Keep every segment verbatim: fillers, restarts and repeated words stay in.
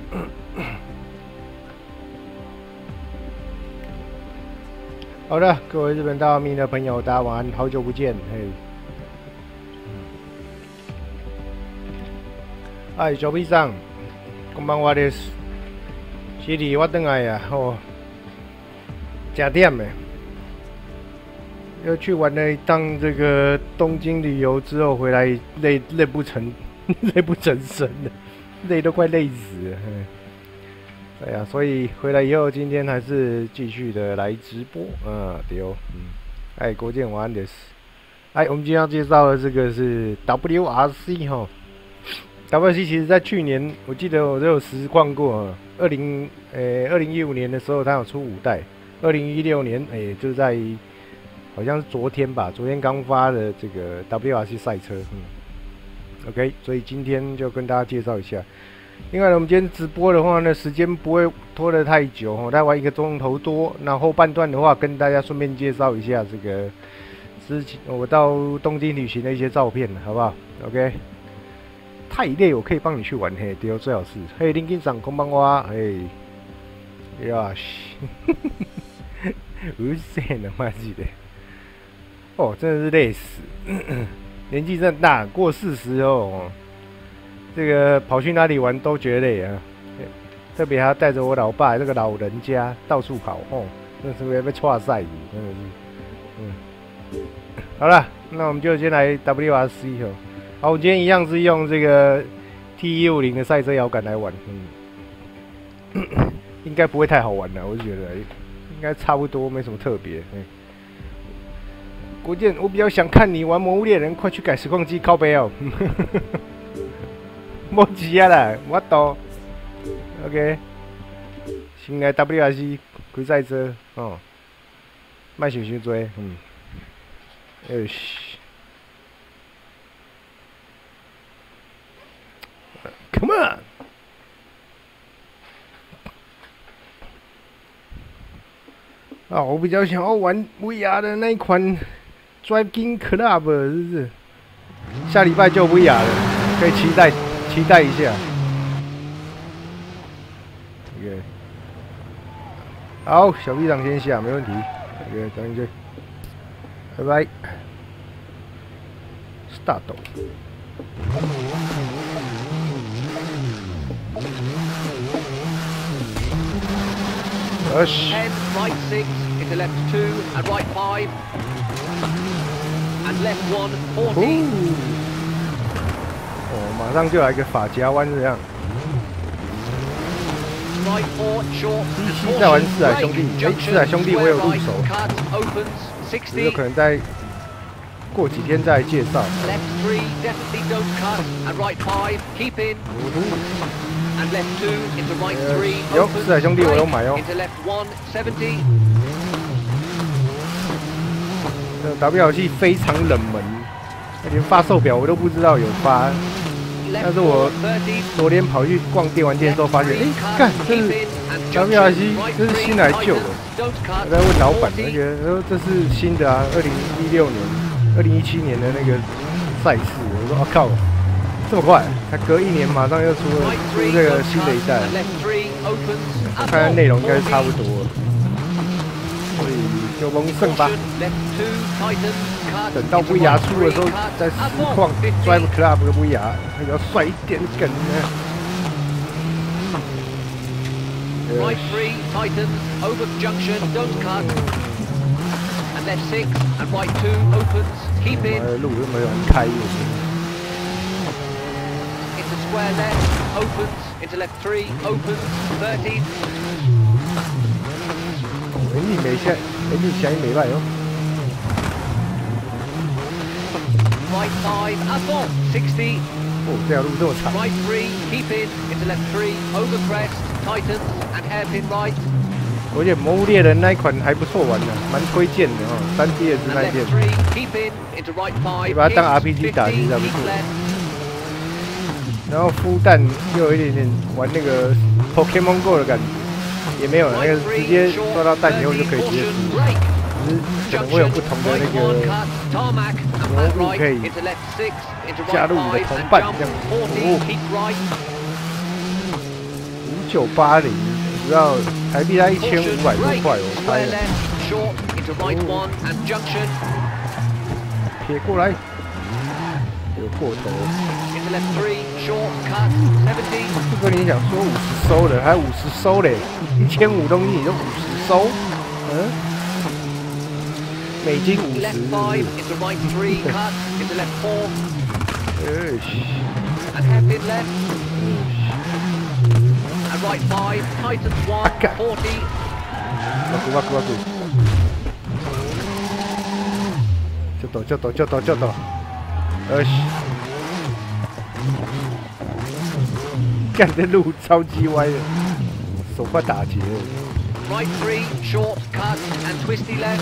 好的，各位日本大迷的朋友，大家晚安，好久不见，嘿。哎，小屁上，こんばんはです。是哩，我回来呀，吼，假点的，又去玩了一趟这个东京旅游之后回来累累不成累不成身了，累都快累死了。对呀、啊，所以回来以后，今天还是继续的来直播，嗯，对哦，嗯，哎，国建晚安的是，哎，我们今天要介绍的这个是 W R C 哈 ，W R C 其实在去年我记得我都有实况过，二零呃二零一五年的时候它有出五代，二零一六年哎就在好像是昨天吧，昨天刚发的这个 W R C 赛车，嗯 ，OK， 所以今天就跟大家介绍一下。另外呢，我们今天直播的话呢，时间不会拖得太久哦，大概玩一个钟头多。那后半段的话，跟大家顺便介绍一下这个之前我到东京旅行的一些照片，好不好 ？OK。太累，我可以帮你去玩嘿，对，最好是。嘿，林金上空帮我，嘿，呀西，无限的妈记得。哦，真的是累死，年纪真的大，过四十哦。这个跑去哪里玩都觉得累啊，特别还要带着我老爸这个老人家到处跑哦，真的是会被踹赛，真的是，嗯，好了，那我们就先来 W R C 哦。好，我今天一样是用这个 T 一五零的赛车摇杆来玩，嗯，应该不会太好玩了，我是觉得应该差不多，没什么特别。嗯，国建，我比较想看你玩《魔物猎人》，快去改实况机靠背哦。莫急啊啦，我到 ，OK， 先来 W R C 开赛车哦，卖想伤多，嗯，哎西 ，Come on， 啊，我比较想要玩 V R 的那一款 Driving Club， 是不是？下礼拜就 V R 了，可以期待。期待一下 ，OK， 好，小 B 长先下，没问题 ，OK， 等一下，拜拜 ，Start。 ten, right six, into left two, and right five, and left one, forty. 哦，马上就来个法夹弯这样。D C 在玩四海兄弟，哎，四海兄弟我有入手，有可能在过几天再介绍。有四海兄弟我有买哦。这 W R C 非常冷门。连发售表我都不知道有发，但是我昨天跑去逛电玩店的时候发现，哎、欸，干，这是 W R C， 这是新来旧的。我在问老板，而且说这是新的啊，二零一六年、二零一七年的那个赛事。我说，我、哦、靠，这么快，才隔一年马上又出了出这个新的一代。我看看内容应该是差不多，所以就蒙胜吧。等到 V R 出的时候，在实况 Drive Club 的 V R 那个要帅一点梗呢。Right three tightens over junction, don't cut. And left six and right two opens, keep in. 路都没有人开。Into square left, opens. Into left three, opens, thirty. 哎，你没下，哎，你下没来哦。Right five, asphalt, sixty. 哦，这条路这么长。Right three, keep in, into left three, over crest, tightens, and hairpin right. 而且《魔物猎人》那一款还不错玩的，蛮推荐的哦，三 D 也是那一件。你把它当 R P G 打其实还不错。然后孵蛋又有一点点玩那个 Pokemon Go 的感觉，也没有那个直接抓到蛋以后就可以直接出。可能会有不同的那个魔物可以加入你的同伴这样子。哦，无九八零，你知道台币才一千五百多块，我猜。撇过来，有过头。不跟你讲说五十收了，还五十收嘞，一千五东西你就五十收，嗯？美金五十。 And right five, Titans one, forty. Waku, waku, waku. 就走，就走，就走，就走。呃，干这路超级歪的，手快打结了。 Right three, short, cut, and twisty left.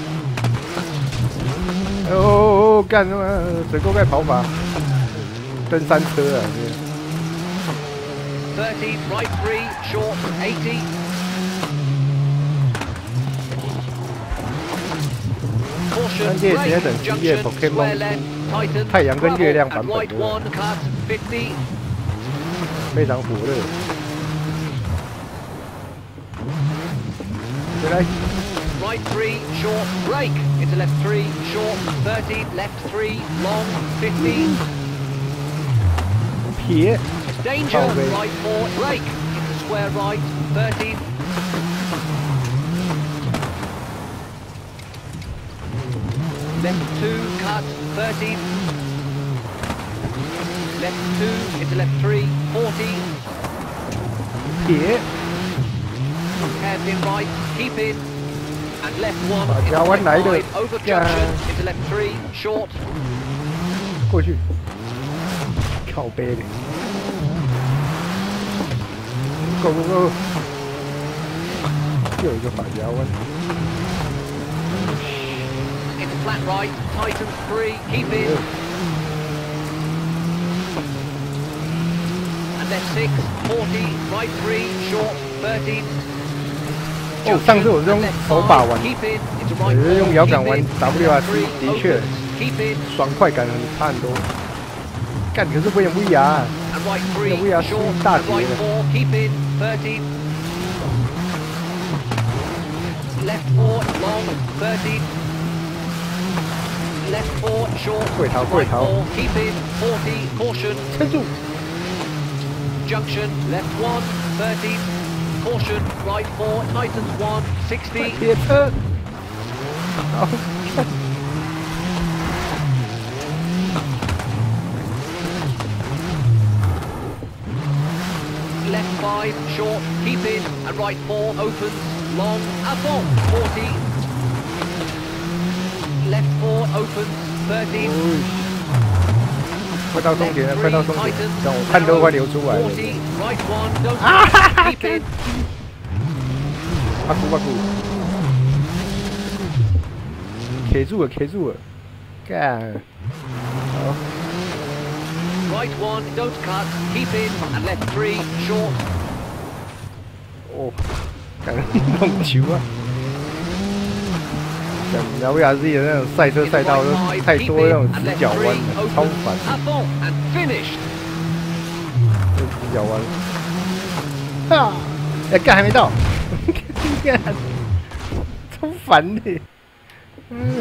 哦哦哦，干他妈水沟盖跑法，登山车啊！ thirty, right three, short, eighty. 三界现在等七月 Pokemon 出太阳跟月亮版本的，非常火热。回来。 Right three, short, brake. Into left three, short, thirty, left three, long, fifty. 撇。 Danger, right four, brake, into square right, thirty. Left two, cut, thirty. Left two, into left three, forty. Here. Hairpin right, keep in. And left one, 把夹弯来的， over junction, into left three, short. 过去，靠背的。 Go go go！ 又一个反夹弯。 Into flat right, Titans three, keep in. And left six, forty, right three, short, thirty. 哦，上次我是用手把玩，我是用摇杆玩 W R C， 的确爽快感很差很多。干，可是我也 V R， 这 V R 是大节的。 thirty. Left four, long, thirty. Left four, short, right four, keep in, forty, caution. 撑住。 Junction, left one, thirty. Caution, right four, Titans one, sixty. 铁车。好。 Left five, short, keep in, and right four, opens, long, avant, forty. Left four, opens, thirty. 快到终点了，快到终点，让我汗都快流出来了。 Right one, don't keep in. 巴古巴古，卡住了，卡住了，干，好。 Right one, don't cut, keep in, and left three, short. 哦，干弄球啊！像 W R C 的那种赛车赛道都太多那种直角弯了，超烦。这直角弯，哈，哎，干还没到，干，超烦的。嗯，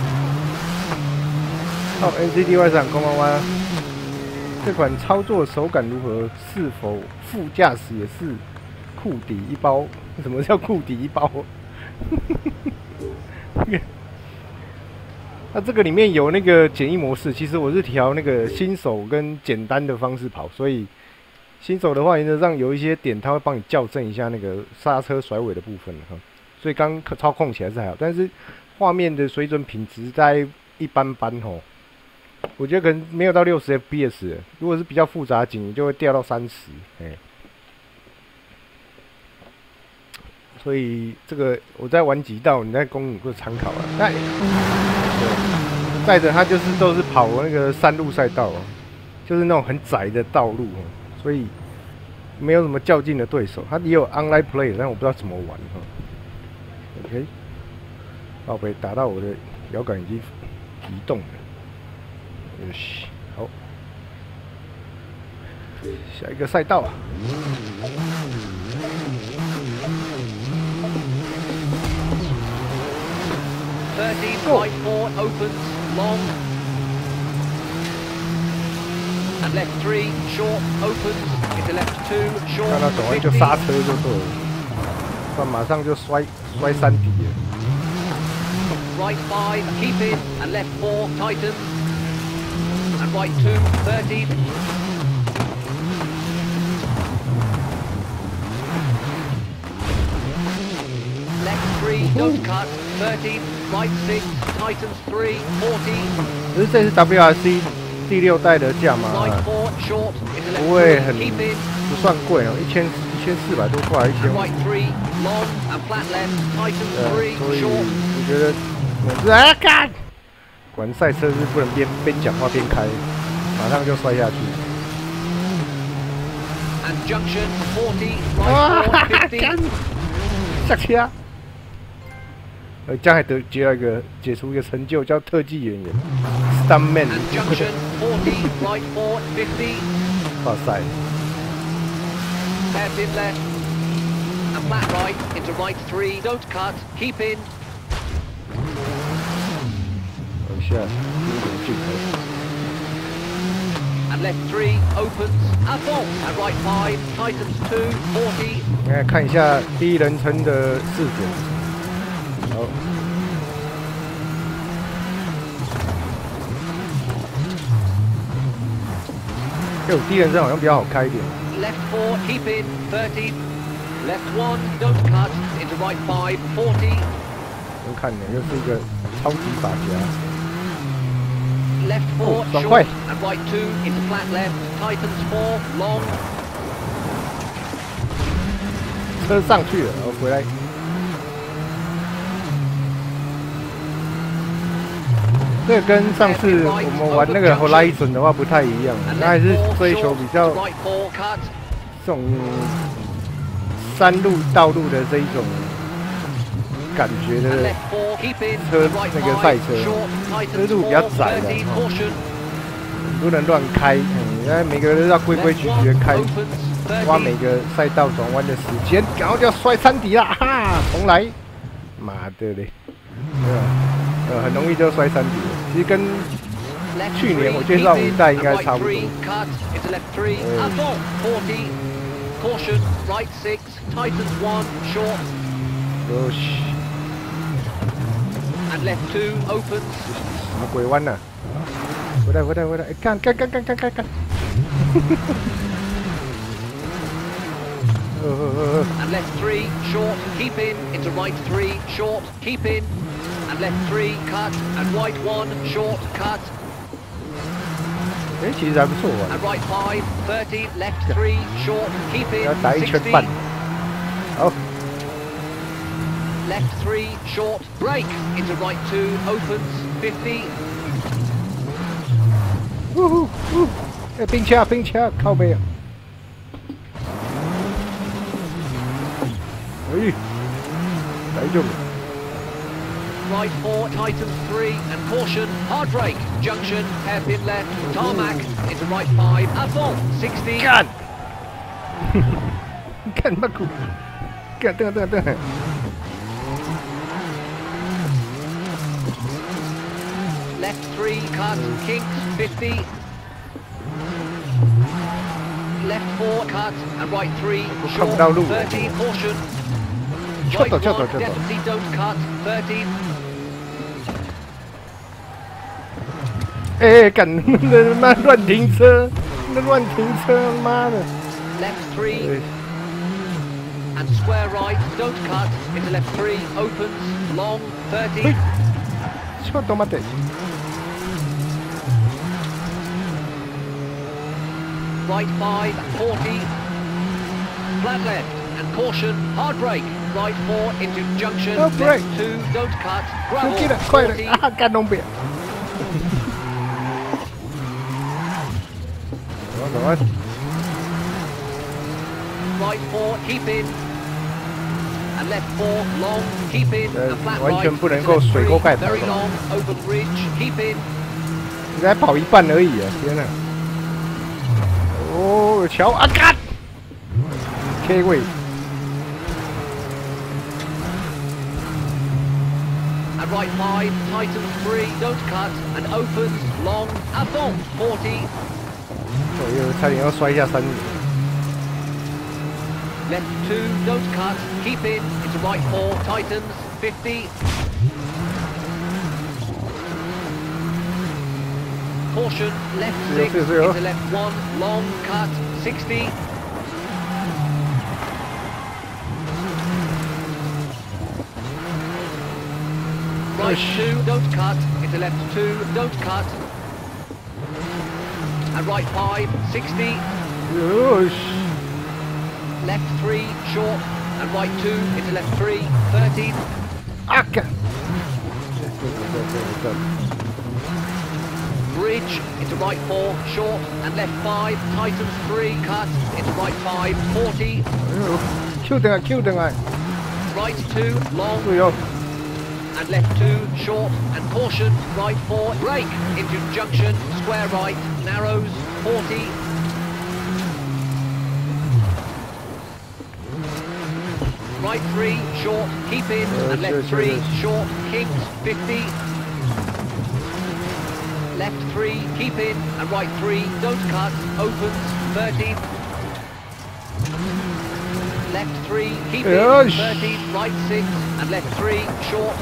好 ，N C D Y 上公弯弯。 这款操作手感如何？是否副驾驶也是库底一包？什么叫库底一包？那这个里面有那个简易模式，其实我是调那个新手跟简单的方式跑，所以新手的话原则上有一些点它会帮你校正一下那个刹车甩尾的部分哈，所以刚操控起来是还好，但是画面的水准品质在一般般吼。 我觉得可能没有到六十 F P S， 如果是比较复杂景，就会掉到三十，哎。所以这个我在玩几道，你在公路会参考啊。那对，再者它就是都是跑那个山路赛道哦，就是那种很窄的道路哦，所以没有什么较劲的对手。它也有 online play， 但我不知道怎么玩哈。OK， 宝贝打到我的摇杆已经移动了。 よし，好，下一个赛道啊。 thirteen, Go. right four, opens, long. And left three, short, opens, into left two, short, 看他走完就 fifty. 刹车就对了，不然马上就摔摔山底了。 Right five, keep in, and left four, tightens. And right two, thirty. Left three, don't cut, thirty. Right six, tightens three, forty. 可是这是 W R C 第六代的价码 Right 啊， four, short, into 不 left 会 two, 很 keep in. 不算贵哦，一千一千四百多块，一千 And 五。 right three, long, and flat left, tightens 对啊， three, 所以 short. 我觉得我是啊干，果然赛车是不能边边讲话边开，马上就摔下去。 And junction, forty, 哇 right four, fifty. 干，下车啊！呃，这样还得接到一个解除一个成就，叫特技演员 ，stuntman。 And junction, forty, right four, fifty. 哇塞！ Hairpin left. And flat right into right three. Don't cut. Keep in. 等一下，有点镜头。 And left three opens. And fault. And right five. Tightens two. forty. 来看一下第一人称的视觉。好。哎，我第一人称好像比较好开一点。 Left four. Keep in. thirty. Left one. Don't cut. Into right five. forty. 我看你又是一个超级法家。 Left four. Oh, don't Short. quite. And right two. Into flat left. Tightens four. Long. 车上去了，然后回来。这个跟上次我们玩那个 Horizon 的话不太一样， And 它还 left 是 four. 追求 Short. 比较 To right four. Cut. 这种山路道路的这一种感觉 And 的 left four. Keep in. 车 And right 那个赛 five. 车， Short. 车 Tightens 路比较 four. 窄的， thirty. 哦 Caution. 不能乱开，嗯，因为每个人都要规规矩矩的开， 抓每个赛道转弯的时间，然后就要摔山底啦，哈，重来，妈的嘞，对吧？呃，很容易就摔山底了。其实跟去年我介绍五代应该差不多。 Caution, right six, tightens one, short, 有嘘， and left two, opens, 什么鬼弯呐？回来回来回来！哎，干干干干干干干！呃呃呃呃， and left three, short, keep in, into right three, short, keep in, and left three, cut, and right one, short, cut, 哎，其实还不错玩。 and right five, thirty, left three, short, keep in, 要打一圈 sixty, 半。好， left three, short, brake, into right two, opens, fifty, 呜呼呜！哎，冰车冰车，靠背啊！哎，大丈夫。 right four, tightens three, and caution, hard brake, junction, hairpin left, tarmac, into right five, asphalt, sixty, 干！干嘛苦？干，等等等等。 left three, cut, kinks, fifty, left four, cut, and right three, 看不到 short, 路。 thirty, caution, 就 right 走就 one, 走就走。 definitely don't cut, thirty, 哎，干！他妈乱停车，那乱停车，妈的！ left three, 哎 and square right, don't cut, into left three, opens, long, thirty, 嘿，ちょっと待って。 right five, forty, flat left, and caution, hard brake, right four into junction, Oh, left brake. two, don't cut, 出去 gravel, 了，快了 forty, 啊！干东北。走啊走啊！ right four, keep in, and left four, long, keep in, Uh, and flat 完全 right, 不能 into 够 left 水 three, 沟盖跑 very 的 long, open bridge, keep in, 你才跑一半而已啊！天哪！哦，有桥啊！干 ！K 位， and right five, tightens three, don't cut, and opens, long, à fond, forty. 左右差点要摔下山。 Left two, don't cut, keep in, into right four, tightens, fifty. Caution, left six, zero, zero. into left one, long, cut, sixty. Right two, don't cut, into left two, don't cut. And right five, sixty. Left three, short, and right two, into left three, thirty. Aka! Bridge, into right four, short, and left five, tightens three, cut, into right five, forty. Q 等啊 ，Q 等啊！ Right two, long, 对哦。 and left two, short, and caution, right four, brake, into junction, square right, narrows, forty. Right three, short, keep in, and left three, short, kinks, fifty. Left three, keep in, and right three, don't cut, opens, thirty. Left three, keep in, thirty, right six, and left three, short.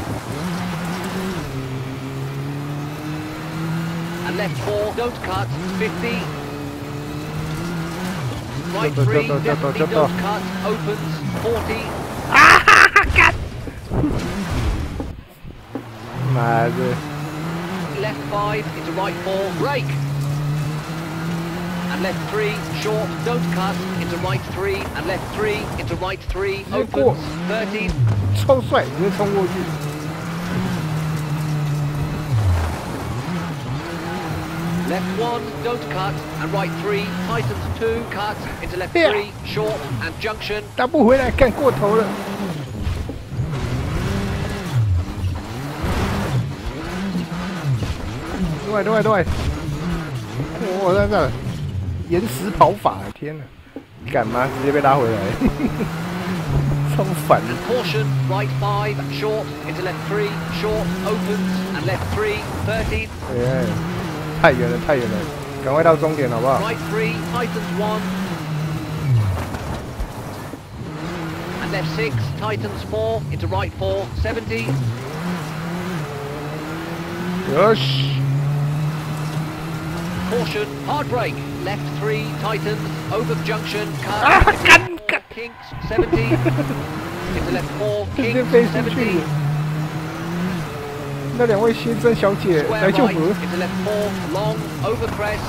And left four, don't cut, fifty. Right three, definitely don't cut, opens, forty. 妈的！ Left five, into right four, brake. And left three, short, don't cut, into right three, and left three, into right three, opens, thirty. 超帅，直接冲过去。 Left one, don't cut, and right three, tightens two, cut, into left three, short, and junction. 打不回来，干过头了。对对对，我在这延时跑法，天哪！干嘛直接被拉回来？超烦。 And caution, right five, short, into left three, short, opens, and left three, thirty. 哎，太远了，太远了，赶快到终点好不好？ Right three, tightens one. And left six, tightens four, into right four, seventy. よし。 Caution, hard brake, left three, tightens, over junction, cut, Ah, cut, four, kinks, seventy. Into left four, 直接 kinks, 飞出去 seventy. 了。那两位先生小姐 Square 来救 right, 扶。 into left four, long, over crest.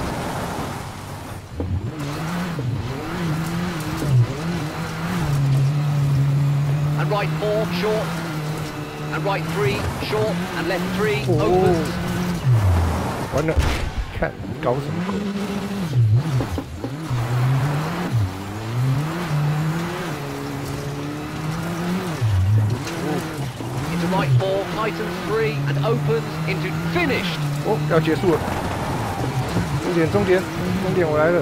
And right four, short. And right three, short, and left three, Oh. opens. 完了，看搞什么鬼？ Into right four, tightens three, and opens into finished. 哦，要结束了。终点，终点，终点，我来了。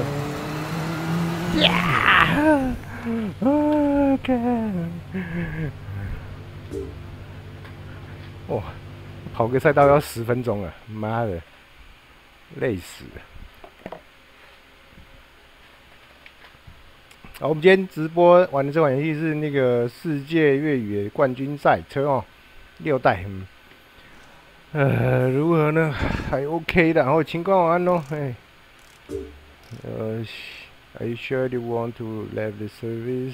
呀！啊，干！哇，跑个赛道要十分钟啊！妈的，累死了。好，我们今天直播玩的这款游戏是那个世界越野冠军赛车哦，六代，嗯，呃，如何呢？还 OK 的，然后情况完咯，哎，呃 ，Are you sure you want to leave the service？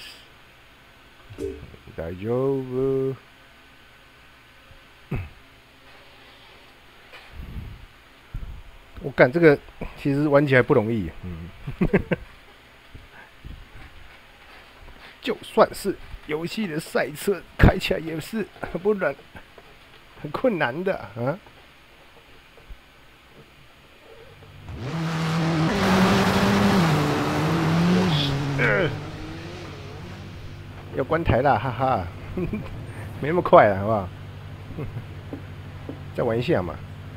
大丈夫。我感这个其实玩起来不容易，嗯。就算是游戏的赛车，开起来也是很不难、很困难的啊。呃、要关台啦，哈哈，没那么快啊，好不好？再玩一下嘛。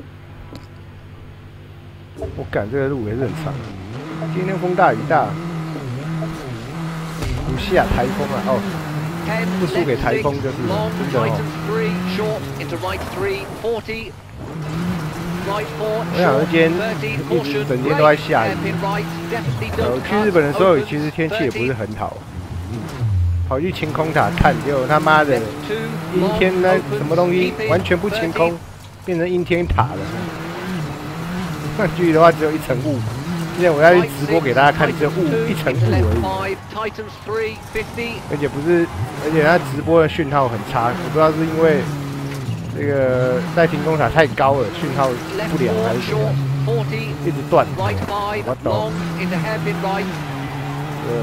我赶这个路也是很长，今天风大雨大。不下台风了哦， ten, 不输给 left 台 six, 风就是了， long, 真的哦。 tightens three, short, into right three, forty, right four, 我想 short, 这间 thirty, 一直 caution, 整天都在 brake, 下雨。 hairpin right, definitely 呃，我 don't 去日 cut, 本的时候， opens, 其实天气也不是 thirty, 很好。嗯，跑去晴空塔看，结果他妈的 left two, 阴 long, 天呢， opens, 什么东西 keep in, 完全不晴空 thirty, 变成阴天塔了。那距离的话只有一层雾。现在我要去 right 直播给大家看，只有 six, 雾 tightens 一 two, 层 into 雾 left 而已。 five, tightens three, fifty, 而且不是，而且它直播的讯号很差，我不知道是因为这个在晴空塔太高了，讯号 left 不良还 four, 是怎样， short, forty, 一直断。 right five, What the- long, into hairpin right, 呃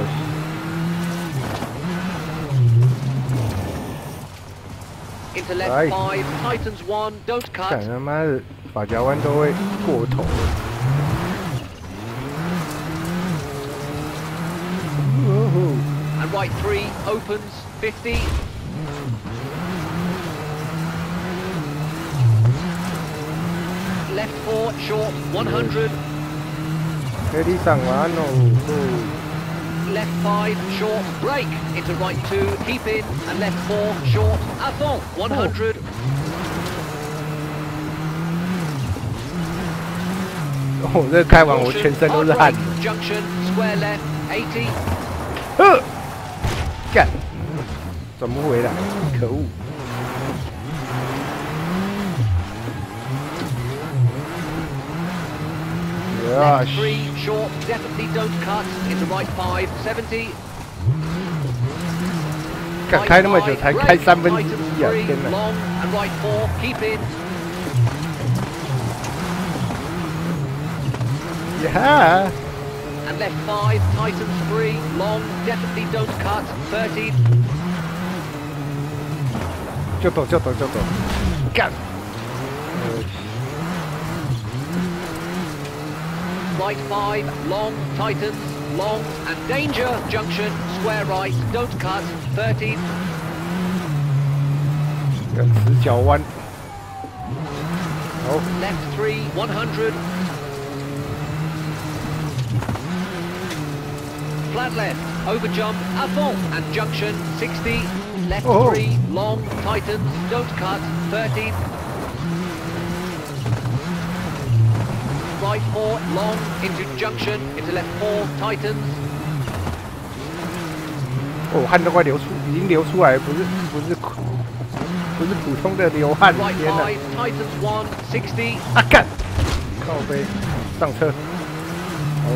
into left Right. five, tightens one, don't 看 cut, 他妈的法夹弯都会过头了。哦 and right three, opens, fifty, left four, short, one hundred, 可以上完哦。 left five, short, brake, into right two, keep in, and left four, short, à fond, one hundred, 哦，这开完我全身都是汗。 junction, square left, eighty, 呃，干，转不回来，可恶！ left Gosh， three, short, definitely don't cut, into right five, seventy, 干 right 开那么久 five, 才开 brake, 三分之 tightens 一啊！ three, 天哪！ long, and right four, keep in, 呀， and left five, tightens three, long, definitely don't cut, thirty, 就走就走就走，干！呃 right five, long, tightens, long, and danger, junction, square right, don't cut, thirty, 要直角弯。好， left three, one hundred, flat left, over jump, à fond, and junction, sixty, left Oh. three, long, tightens, don't cut, thirty, right four, long, into junction, into left four, tightens, 哦，汗都快流出，已经流出来了，不是不是不是普通的流汗， right 天哪！ five, tightens one, sixty, 啊干！靠背，上车。好。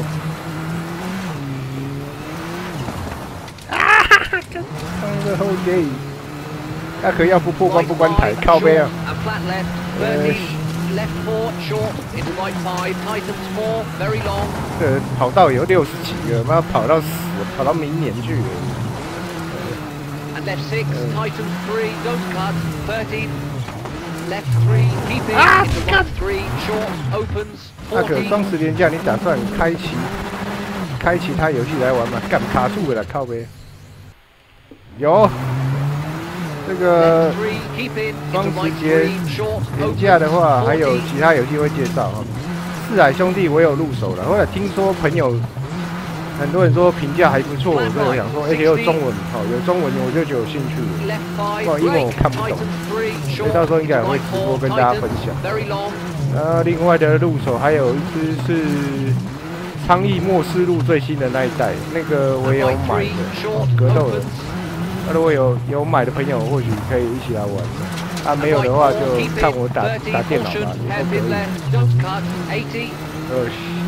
啊哈哈！干上个后背。那可要不破关 right 不关台， five, 靠背啊！ short, and flat left, Yes. thirty, left four, short, into right five, tightens four, very long, 这跑道有六十几个，妈跑到死，跑到明年去了。 and left six, Uh. tightens three, don't cut, thirty, left three, keep in, Ah, into God. right three, short, opens, 那个 forty, 双十连假，你打算开启开其他游戏来玩吗？干卡住了啦，靠背。有这个 left three, keep in, 双 into 十 right 节 three, short, 连假的话， opens, 还有 forty, 其他游戏会介绍哈。四海兄弟我有入手了，后来听说朋友很多人说评价还不错，所以我想说，而且有中文，哦，有中文我就觉得有兴趣了。 left five, 不然英文我 brake, 看不懂， tightens three, 所以 short, 到时候应该 into 也会 right 直播 four, 跟大家分 tightens, 享。 very long, 然后另外的入手还有一只是昌邑末世录最新的那一代，那个我 and 也有 right 买 three, 的， short, 格斗的。 opens, 那如果有有买的朋友，或许可以一起来玩的。啊，没有 and 的 right 话 four, 就 keep 看 in, 我打 thirty, 打电脑 caution, 吧，也都 hairpin 可以。 left, don't cut, eighty, 呃，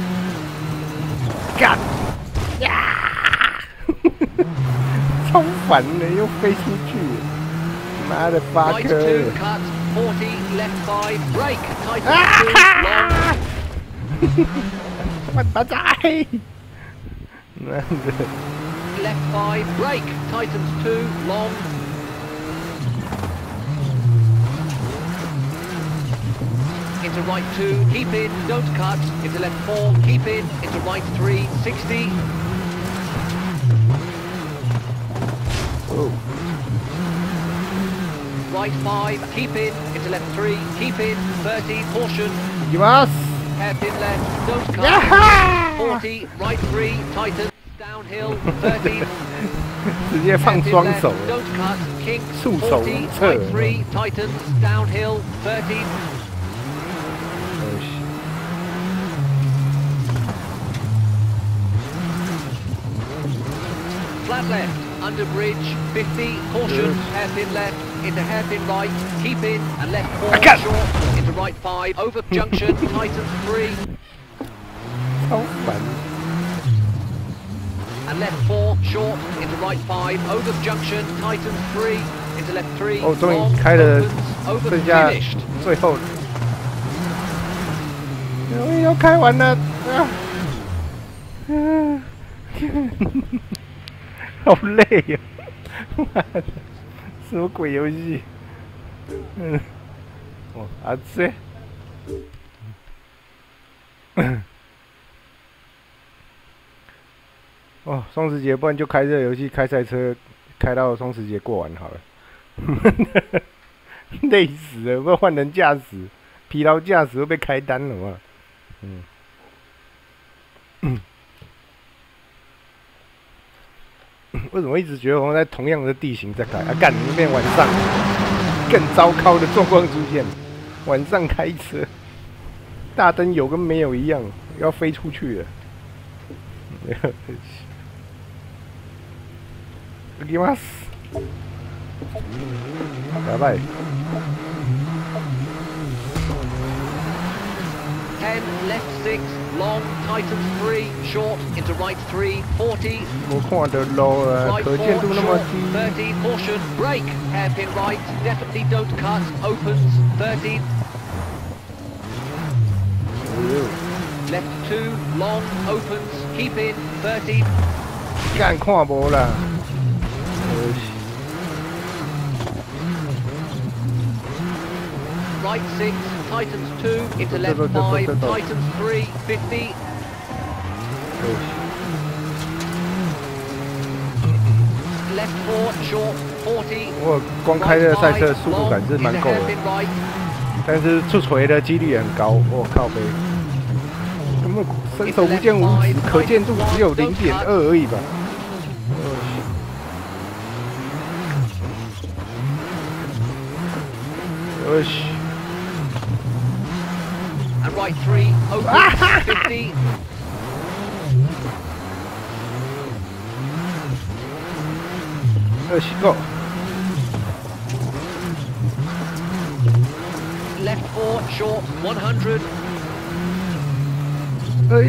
干呀！超烦的，又飞出去，妈的八 right 颗 two, cut, forty, left five, brake, tightens 啊 two, long, 万八仔，妈的！ left five, brake, tightens two, long, into right two, keep in, don't cut, into left four, keep in, into right three, sixty, 哦， right five, keep in, into left three, keep in, thirty, caution, 行きます。 hairpin left, don't 呀 cut, 哈！ forty, right three, tightens, downhill, thirty, 直接放双手， Don't cut. King 束手无 forty. 策。 Right three. Titans downhill thirty. Flat left, under bridge, fifty, caution, hairpin left, into hairpin right, keep in, and left four, short, into right five, over junction, Titans three, 超烦。 and left four, short, into right five, over junction, Titans three, into left three, 哦，终 long, 于开了 opens, over 剩下 finished. 最后，终于要开完了啊！嗯，好累呀、哦！妈的，什么鬼游戏？嗯，哦，啊这。哦，双十节，不然就开这个游戏，开赛车，开到双十节过完好了。累死了，不换人驾驶，疲劳驾驶会被开单了嘛？嗯。为什么一直觉得我们在同样的地形在开？啊，干！那边晚上更糟糕的状况出现，晚上开车，大灯有跟没有一样，要飞出去了。行きます。やばい。 ten, left six, long, Titans three, short, into right three, forty. 我看的路呃， Right 可见 four, 度那么 short, 低。 thirty, caution, brake, hairpin right, definitely don't cut, opens, thirty. Left two, long, opens, keep in, thirty. 干看无啦。 Right six, Titans two, into left five, Titans three, fifty. Left four, short, forty. 我光开这个赛车速度感是蛮够的，但是出锤的几率也很高。我靠呗，根本伸手不见五指，可见度只有零点二而已吧。よし。 And right three, open, fifty. Let's go. Left four, short, one hundred. 哎，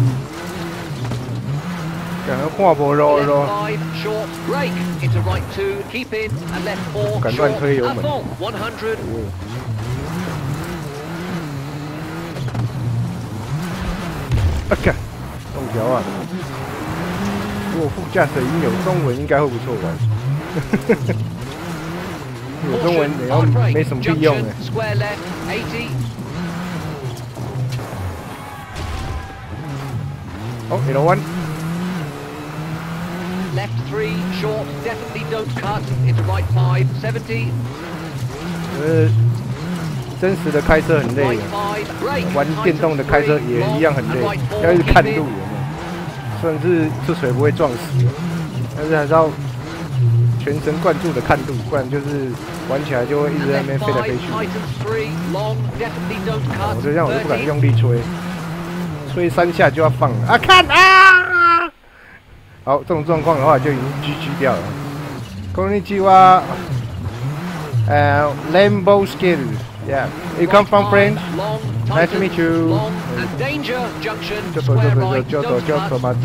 感觉看无路 Left 咯。 five, short, brake, into right two, keep in, and left four, 敢乱 short, 推油 up 门。 on, one hundred. 啊干，动摇啊！如果副驾驶已经有中文，应该会不错玩。有中文也要没什么屁用哎。 Square left, eighty. 哦 ，L one。 Left three, short, definitely don't cut, into right five, seventy. 呃，真实的开车很累 Right 的， five, brake, 玩电动的开车也一样很累，要一直看路有没有？虽然是出水不会撞死，但是还是要全神贯注的看路，不然就是玩起来就会一直在那边飞来飞去。我就这样我就不敢用力吹，吹三下就要放了啊！看啊！好，这种状况的话就已经 G G 掉了。こんにちは。呃 ，Rainbow Skill。Yeah, you come from France? Nice to meet you. 就走就走就走就走嘛。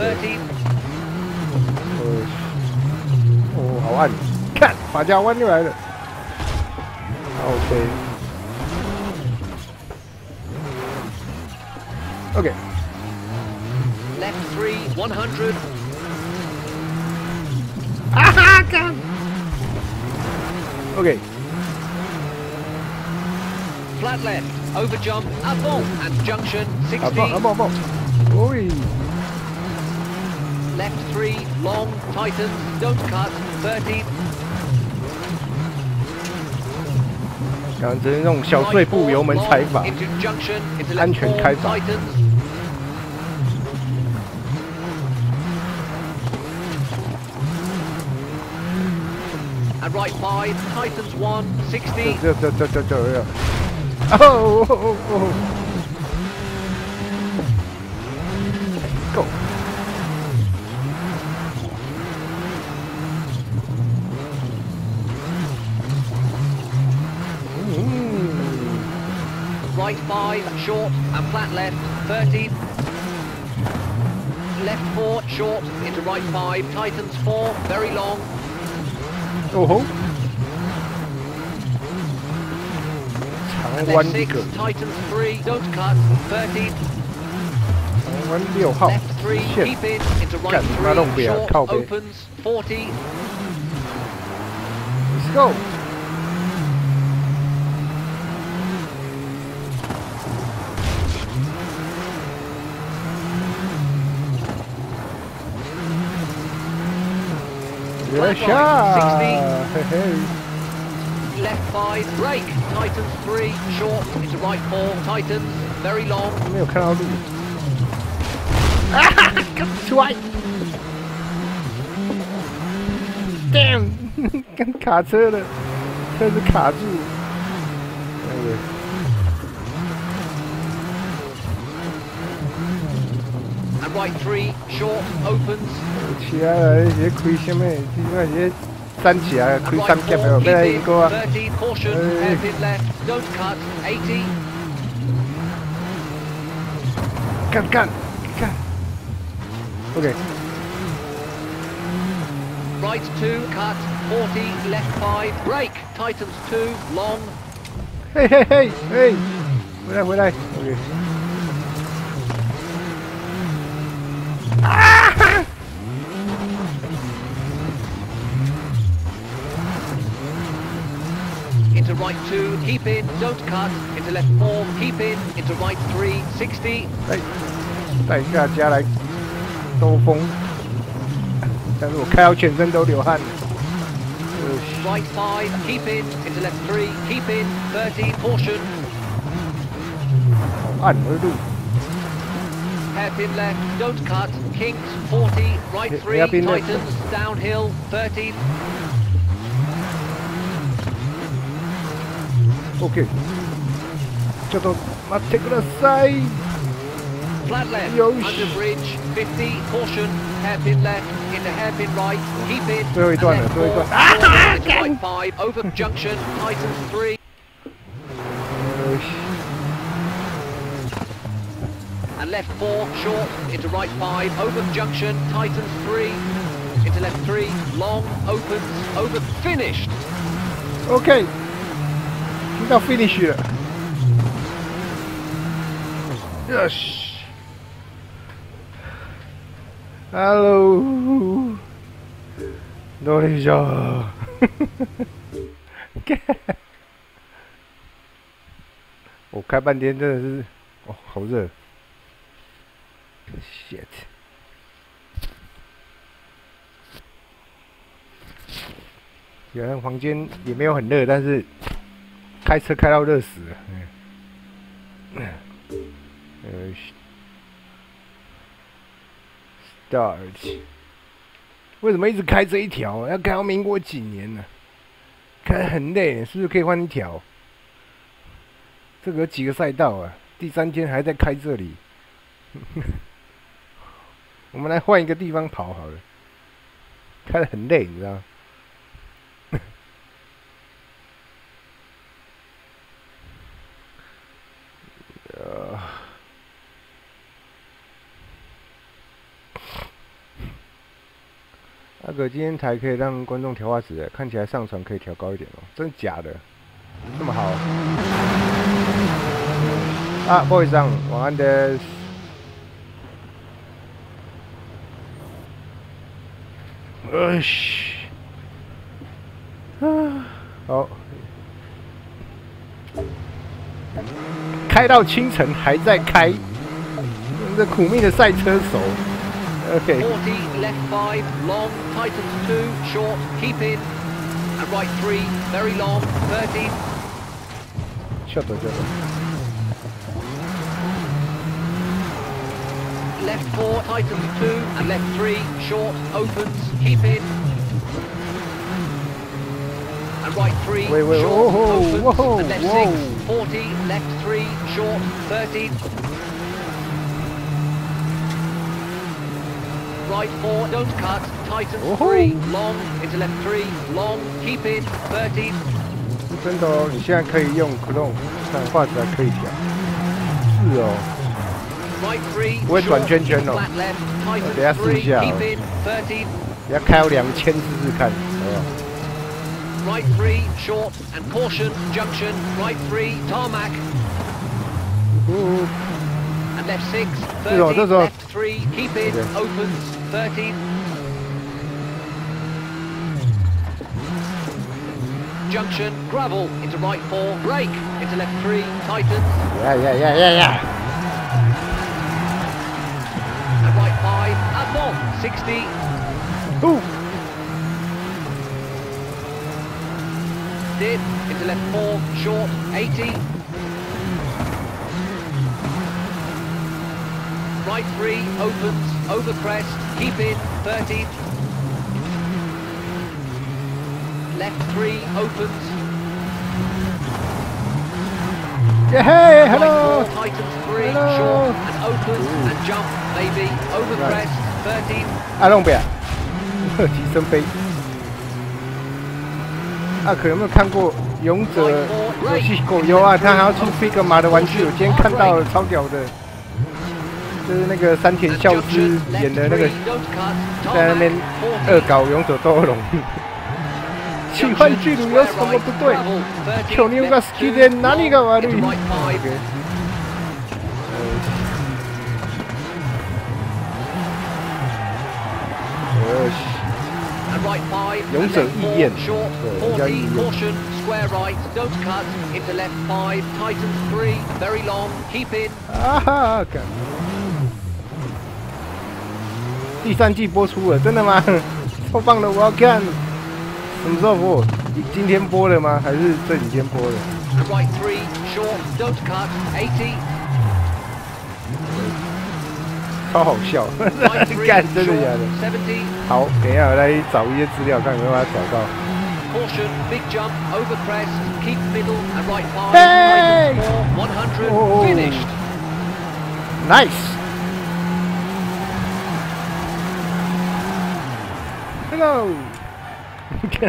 哦，好暗！看，马家湾就来了。OK。OK。 Left three, one hundred. 啊哈！干。OK。 Flat left, over jump, up on, and junction, sixty. 啊棒啊棒棒！喂。 Left three, long, Titans, don't cut, thirty. 感觉那种小碎步油门踩法， Into junction, into 安 left 全 four, 开法。 Titans. and right five, Titans one, sixty. Go, go, go, go, go. Oh, oh, oh. Go. Right five, short and flat left, thirty. Left four, short into right five, Titans four, very long. Oh ho. And left six, Titans three, don't cut, thirty. Left three, keep in, into right three, short, opens, forty. Let's go. Flat right, sixty. Left five, brake, Titans three, short, into right four, Titans, very long. 没有看到路。啊！出来 ！Damn， 跟卡车了，车子卡住。那个。 And right three, short, opens. 起来了，这开什么？这个这站起来，开三夹了，要来一个啊！ thirty, caution, hairpin left, don't cut, eighty. 干干干 ！OK。 Right two, cut, forty, left five, brake, Titans two, long. 嘿嘿嘿嘿，回来回来 ，OK。 啊！ Into right two, keep in, don't cut. Into left four, keep in. Into right three, sixty. 带带大家来兜风，但是我开到全身都流汗了。 Right five, keep in. Into left three, keep in. thirty, caution. 暗的路。 Hairpin left, don't cut. Kinks, forty. Right three, Titans, downhill, thirty. OK。ちょっと待ってください。 Flat left, under bridge, fifty, caution. Hairpin left, into hairpin right, keep in. 最后一段了，最后一段。 Into right five, over junction, Titans three. And left four, short, into right five, over junction, Titans three. Into left three, long, opens, over, finished. OK。听到 finish 了。よし。 Hello， どうでしょう？我开半天真的是，哦，好热 ，shit。原来房间也没有很热，但是开车开到热死了。嗯。呃。 Start， 为什么一直开这一条？要开到民国几年呢？开得很累，是不是可以换一条？这个有几个赛道啊？第三天还在开这里，我们来换一个地方跑好了。开得很累，你知道吗？呃。 那个今天才可以让观众调画质，看起来上传可以调高一点哦，真的假的？这么好？啊 ，boy 上晚安的。呃嘘，啊，好，开到清晨还在开，这苦命的赛车手。 Okay. forty, left five, long, Titans two, short, keep in. And right three, very long, thirty. Shut up, shut up. Left four, Titans two, and left three, short, opens, keep in. and right three, Wait, wait, short, whoa, opens, whoa, and left whoa. six, forty, left three, short, thirty. Right four, don't cut, tightens Oh. three, long, into left three, long, keep in, thirty. 真的哦，你现在可以用 clone， 看画质还可以调。是哦。 Right three, 不会转圈圈哦。 flat left, 等下 tightens 试一 three, 下哦。 keep in, thirty. 你要开到两千试试看，好不好？ Right three, short, and caution, junction, right three, tarmac. And left six, 这种 thirty, 这种 left three, keep in, opens, thirty. Junction, gravel, into right four, brake, into left three, tightens. Yeah, yeah, yeah, yeah, yeah. And right five, at long, sixty. Ooh. Dip, into left four, short, eighty. Right three, opens, over crest, keep in, thirty. Left three, opens. Yeah, hey, Right hello. four, tightens three, Hello. short, and opens, Ooh. and jump, maybe, over Right. crest, thirty. 阿龙表，提升杯。阿可有没有看过《勇者游戏狗》？有啊，他还要出 Figma 的玩具，我今天看到了，超屌的。就是那个山田孝之演的那个，在那边恶搞勇者斗恶龙。奇幻巨乳有什么不对？求你个 ski 的哪里个玩意？ Right five, 勇者义彦， short, 对，人家义 forty, 彦。 caution, square right, don't cut, into left five, tightens three, very long, keep in. 啊哈！干第三季播出了，真的吗？超棒的，我要看。什么时候播？今天播的吗？还是这几天播的？ And right three, short, don't cut, eighty. 超好笑， Right three, 干真的 short, 假的？ seventy. 好，等一下我来找一些资料，看有没有把它找到。 Caution, big jump, over crest, keep middle, and right five, Hey! tightens four, one hundred, Oh. finished. Nice. Hello. 看，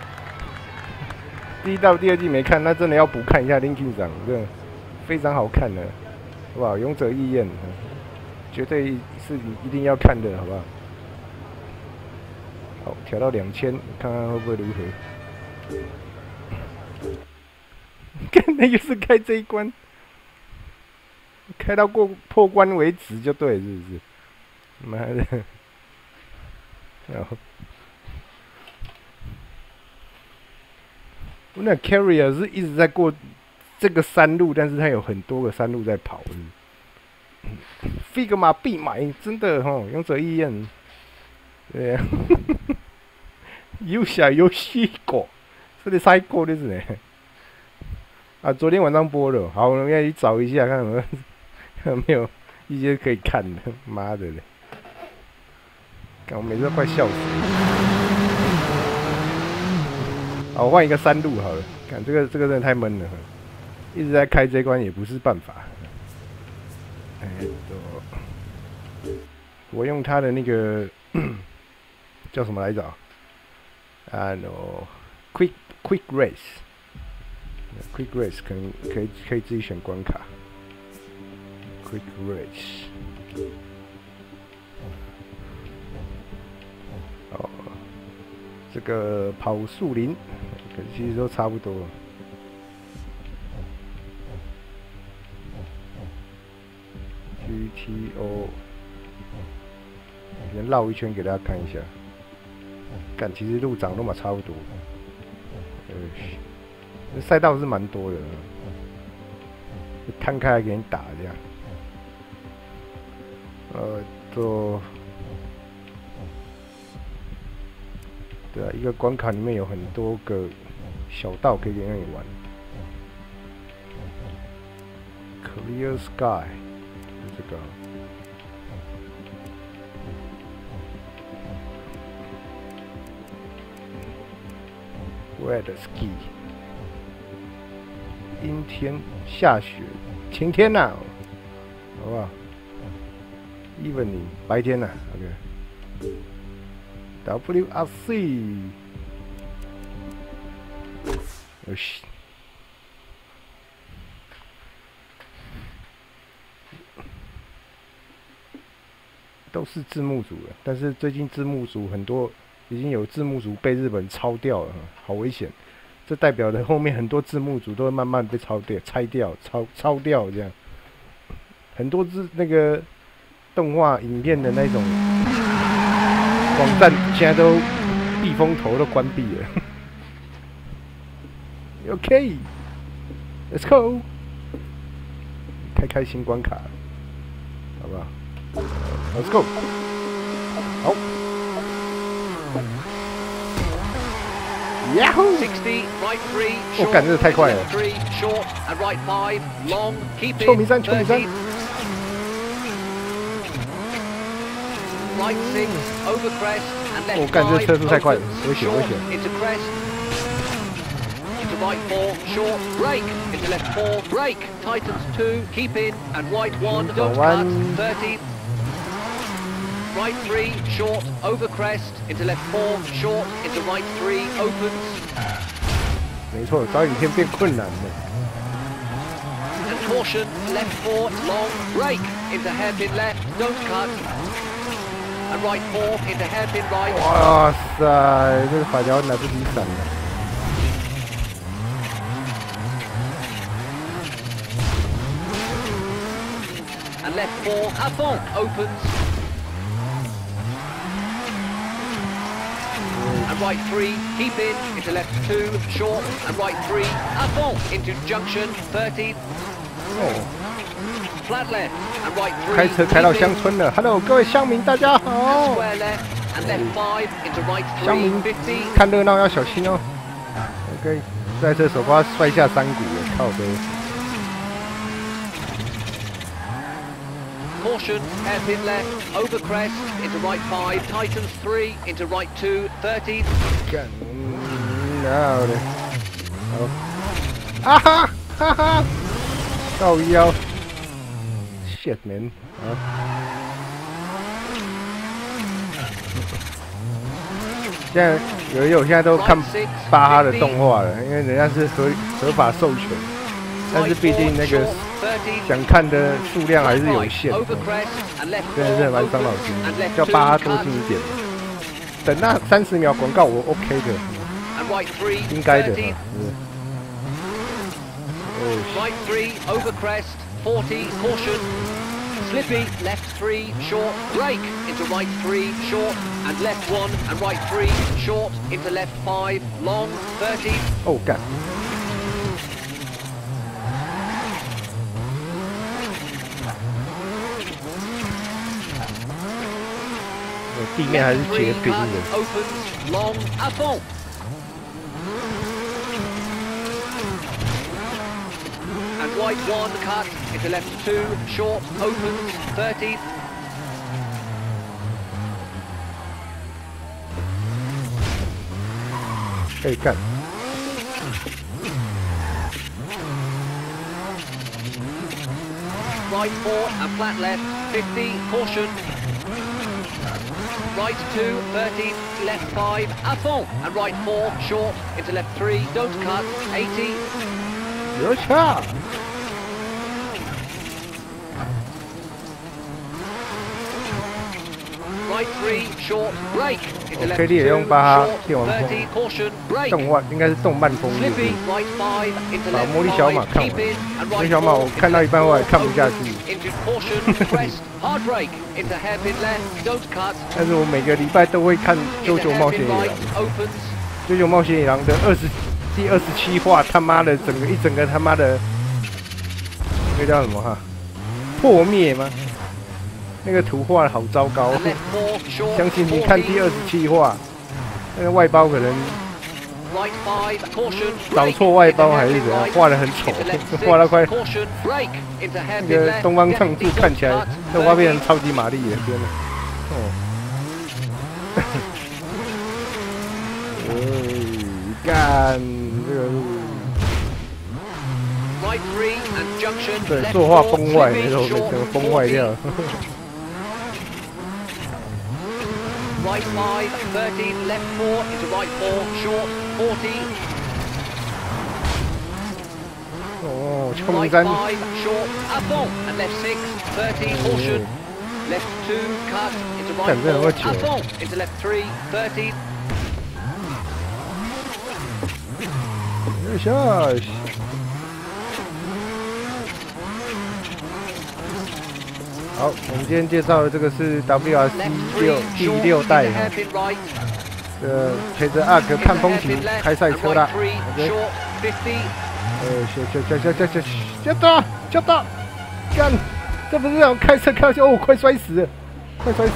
第一到第二季没看，那真的要补看一下《林警长》，真的非常好看的，好不好？勇者义彦，绝对是你一定要看的，好不好？好，调到两千，看看会不会如何。看，那就是开这一关，开到过破关为止就对，是不是？妈的！然后。 那 Carrier 是一直在过这个山路，但是它有很多个山路在跑。Figma 必买，真的吼，勇者义彦。对啊，有小游戏过，这里赛过的是呢。啊，昨天晚上播的，好，我们要去找一下，看有没有有没有一些可以看的。妈的嘞！看我每次都快笑死了。 好，换一个山路好了。看这个，这个真的太闷了，一直在开这关也不是办法。哎，我用它的那个叫什么来着？啊，no quick quick race，quick race 可能可以可以自己选关卡。quick race。哦，这个跑树林。 可其实都差不多。G T O， 先绕一圈给大家看一下。干，其实路长都嘛差不多。呃，赛道是蛮多的，摊开来给你打这样。呃，都。 对啊，一个关卡里面有很多个小道可以让你玩。Clear Sky， 这个。 Red ski， 阴天下雪，晴天呐、啊，好不好 ？Evening 白天呐、啊、，OK。W R C， よし。都是字幕组的，但是最近字幕组很多已经有字幕组被日本抄掉了，好危险！这代表的后面很多字幕组都会慢慢被抄掉、拆掉、抄抄掉这样。很多字那个动画影片的那种网站现在都避风头都关闭了。OK，Let's go， 开开新关卡，好不好？ Let's go！ 好 ，Yahoo！ sixty, right three, 我感觉这太快了。 three, short and right five, long, keep it. 秋名山，秋名山。 Right six, over crest and left 我感觉这车速太快了，危险危险。 Into crest. Into right four, short, brake. Into left four, brake. Tightens two, keep in and white one, don't cut. thirty. Right three, short, over crest, into left four, short, into right three, opens. 没错，找影片变困难了。 And caution, left four, long, brake, into hairpin left, don't cut. And right four, into hairpin right. 哇塞，这个法条来不及闪了。 And left four, à fond, opens. And right three, keep in, into left two, short, and right three, à fond, into junction, thirty. 哦， Flat left, and right three, 开车开到乡村了 ，Hello， 各位乡民，大家好。 square left, and left five, into right 乡 three, 民 fifty. 看热闹要小心哦。OK， 赛车手把他摔下山谷了，靠背。 Caution, hairpin left, over crest, into right five, tightens three, into right two, thirty. 干，哪有的？好，啊哈哈哈，靠腰 ，shit man， 啊。现在有有现在都看巴哈的动画了，因为人家是合合法授权，但是毕竟那个。 想看的数量还是有限，真的是蛮伤脑筋的。叫巴哈多进一点，等那三十秒广告我 OK 的，应该的。 Right three over crest, forty, caution. Slippy, left three, short, brake, into right three, short, and left one, and right three, short, into left five, long, thirty. 哦干！ 地面还是结冰的。 Long, à fond. And white one cut into left two, short, opens, thirty. 可以干。 Right four and flat left, fifty, caution. Right two, thirty, left five, à fond, and right four, short, into left three, don't cut, eighty. 有差。 Right three, short, brake, into left K D 也用 two, 巴哈 short, 电玩风 thirty, caution, brake. 动画应该是动漫风格。 Slippy, right five, into 把 left 魔力小马 five, 看 keep 完， in, and 魔力 right 小马 four, 我看到一半后来看不下去。 into caution, crest, hard brake, into hairpin left, don't cut. 但是我每个礼拜都会看《九九冒险野狼》。 《九九冒险野狼》的二十第二十七话，他妈的整个一整个他妈的那个叫什么哈？破灭吗？那个图画好糟糕，相信你看第二十七话，那个外包可能找错外包还是怎样，画得很丑，画到快那个东方唱助看起来动画变成超级玛丽了，天哪！哦，哎， 干这个路。 Right three and junction. 对， left 作画 four, 崩坏，那 slippy, 时候 short, 整个崩坏掉。 Right five, thirteen, left four, into right four, short, forty. 哦，冲 Right 山。 five, short, à fond, and left six, thirty, caution. Left two, cut, into right 干这有没有 four, 久 à fond, into left three, thirty. 有下。好，我们今天介绍的这个是 W R C 六第六代哈，呃，陪着阿哥看风景开赛车啦。OK， 呃，小小小小小小小到小到，干，这不是让我开车开车，哦，快摔死了，快摔死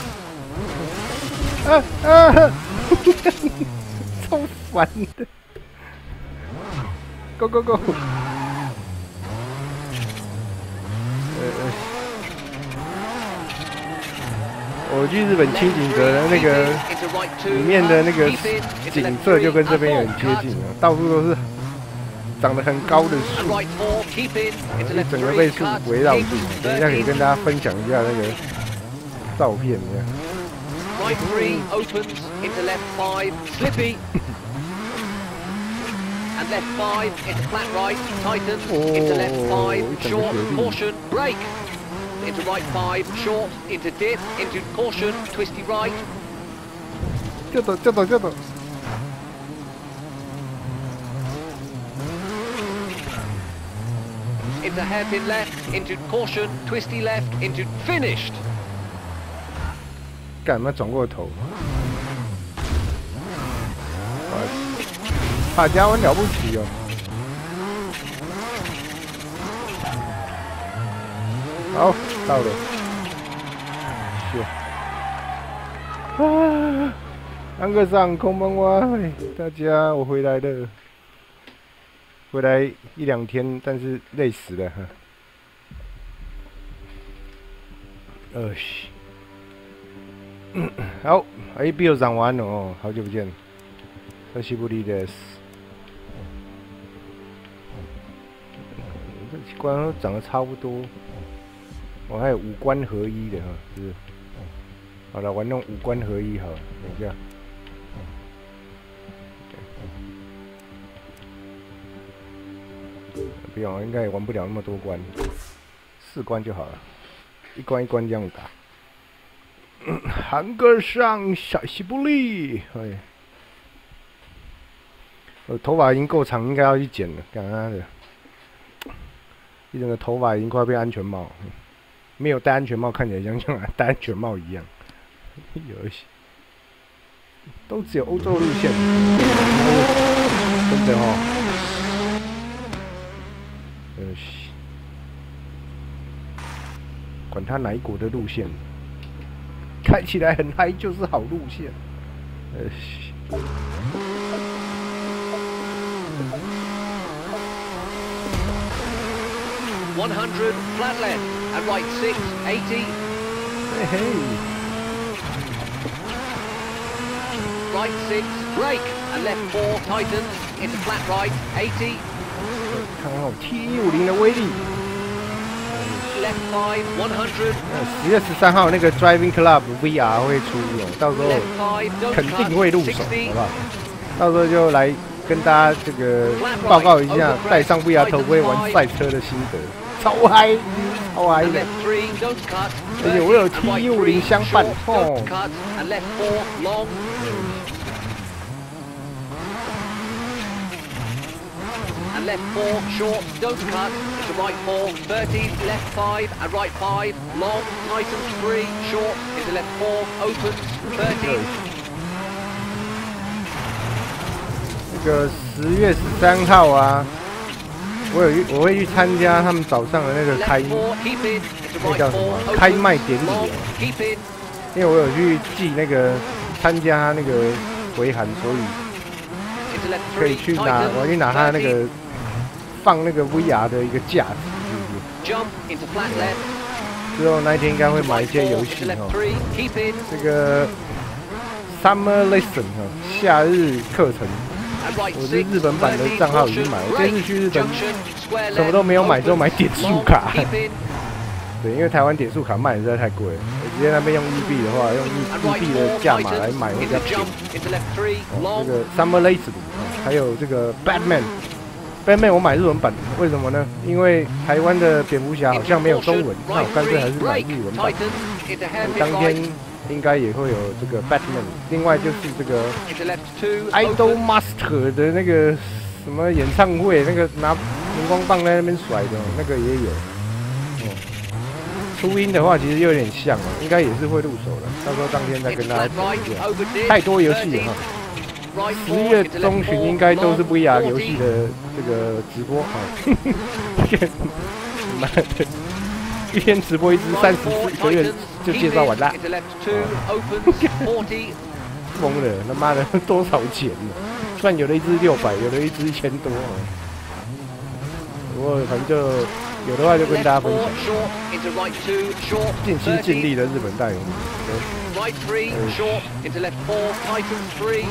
了！啊啊！超烦的。Go go go！ 呃呃。 我去日本清景泽的那个里面的那个景色就跟这边很接近啊，到处都是长得很高的树，一整个被树围绕住。等一下可以跟大家分享一下那个照片，这样。 Right three opens into left five, slippy. And left five into flat right, tightens into left five, short, caution, brake. Into right five, short, into dip, into caution, twisty right. 就走就走就走。 Into hairpin left, into caution, twisty left, into finished. 干嘛转过头？大家我了不起哦！ 好，到了。是。啊，安哥上空邦哇，大家我回来了，回来一两天，但是累死了哈。呃西，好 ，A B 又涨完了哦，好久不见，久しぶりです。这几关都长得差不多。 我、哦、还有五官合一的哈，是。好了，玩弄五官合一好了，等一下。不用，应该也玩不了那么多关，四关就好了，一关一关这样打。韩哥上小西布利，哎，我头发已经够长，应该要去剪了，干嘛的？一整个头发已经快变安全帽。 没有戴安全帽，看起来像像戴安全帽一样。有一些都只有欧洲路线，真的哦。呃，管他哪一国的路线，开起来很嗨就是好路线。呃。 one hundred, flat left, and right six, eighty. Hey, hey. Right six, brake, and left four, tightens, into flat right, eighty. 看好 T 一五零的威力。 Left five, one hundred. 十月十三号那个 Driving Club V R 会出哦，到时候肯定会入手，好不好？到时候就来跟大家这个报告一下，戴上 V R 头盔玩赛车的心得。 超嗨，超嗨的！而且我有 T 一五零相伴哦。 And left four, short, don't cut, into right four, thirty, left five, and right five, long, tightens three, short, into left four, opens, thirty. 那个十月十三号啊。 我有去，我会去参加他们早上的那个开，那叫什么开卖典礼哦。因为我有去寄那个参加那个回函，所以可以去拿，我要去拿他那个放那个 V R 的一个架子，是不是？之后那一天应该会买一些游戏哈。这个 Summer Lesson 哈，夏日课程我是日本版的账号已经买，我这次去日本什么都没有买，之后买点数卡。对，因为台湾点数卡卖的实在太贵了，我直接那边用日币的话，用日币的价码来买会比较便宜。哦，这个 Summer Lace 还有这个 Batman。Batman 我买日文版，为什么呢？因为台湾的蝙蝠侠好像没有中文，那我干脆还是买日文版。当天应该也会有这个 Batman， 另外就是这个 Idol Master 的那个什么演唱会，那个拿荧光棒在那边甩的那个也有。哦，初音的话其实有点像啊，应该也是会入手的，到时候当天再跟大家讲一下。太多游戏了哈。十月中旬应该都是 V R 游戏的这个直播啊，妈的，一天直播一支三十四个月就介绍完啦，疯了，他妈的多少钱呢？算有的一支六百，有的一支一千多啊。不过反正就有的话就跟大家分享，尽心尽力的日本代言。Right three, short into left four, Titans three.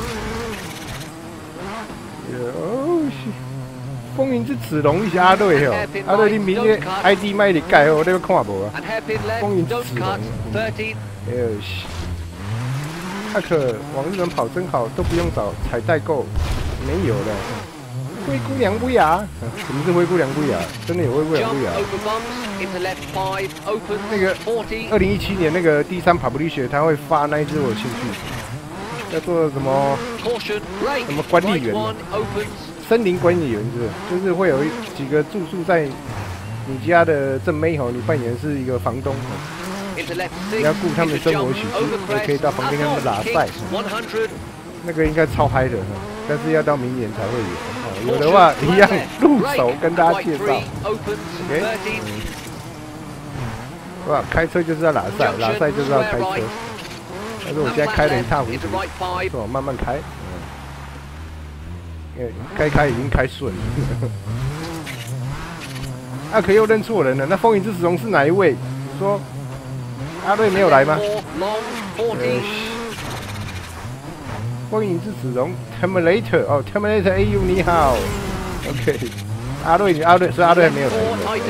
哦，风云之子龙是阿瑞哦，阿瑞你明天 I D 卖你改哦，你要看无啊？风云之子龙，哎呦，艾克往日本跑真好，都不用找彩代购，没有的。灰姑娘不雅，什么是灰姑娘不雅？真的有灰姑娘不雅？那个二零一七年那个第三跑步力学，他会发那一支我有兴趣，叫做什么什么管理员，森林管理员是不是？就是会有几个住宿在你家的正妹吼，你扮演是一个房东，你要顾他们的生活起居，也可以到旁边跟他们拉赛，那个应该超嗨的，但是要到明年才会有。有的话一样入手跟大家介绍。OK， 哇，开车就是要拉赛，拉赛就是要开车。但是我现在开了一塌糊涂，是吧？慢慢开，因为该开已经开顺了。阿可又认错人了，那风云之子龙是哪一位？你说阿瑞没有来吗？风云之子龙 Terminator 哦 ，Terminator A U 你好 ，OK， 阿瑞，阿瑞是阿瑞还没有来。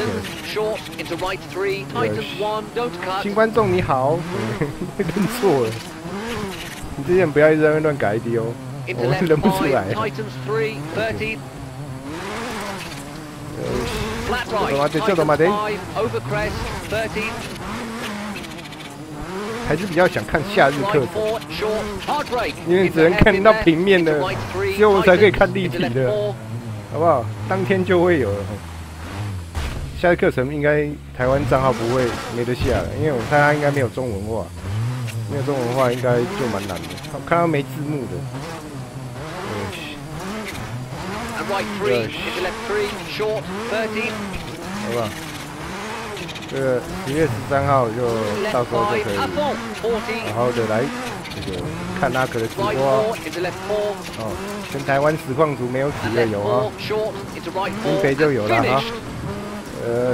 新观众你好，认错了，你之前不要一直在那边乱改 I D 哦，我认不出来。这都嘛的。还是比较想看夏日课程，因为只能看到平面的，只有我才可以看立体的，好不好？当天就会有了。夏日课程应该台湾账号不会没得下了，因为我看它应该没有中文化，没有中文化应该就蛮难的。我看到没字幕的。好不好？这个十月十三号就到时候就可以好好的来这个看阿可的直播哦。哦，全台湾实况组没有纸的有哦，新北就有了哈。呃，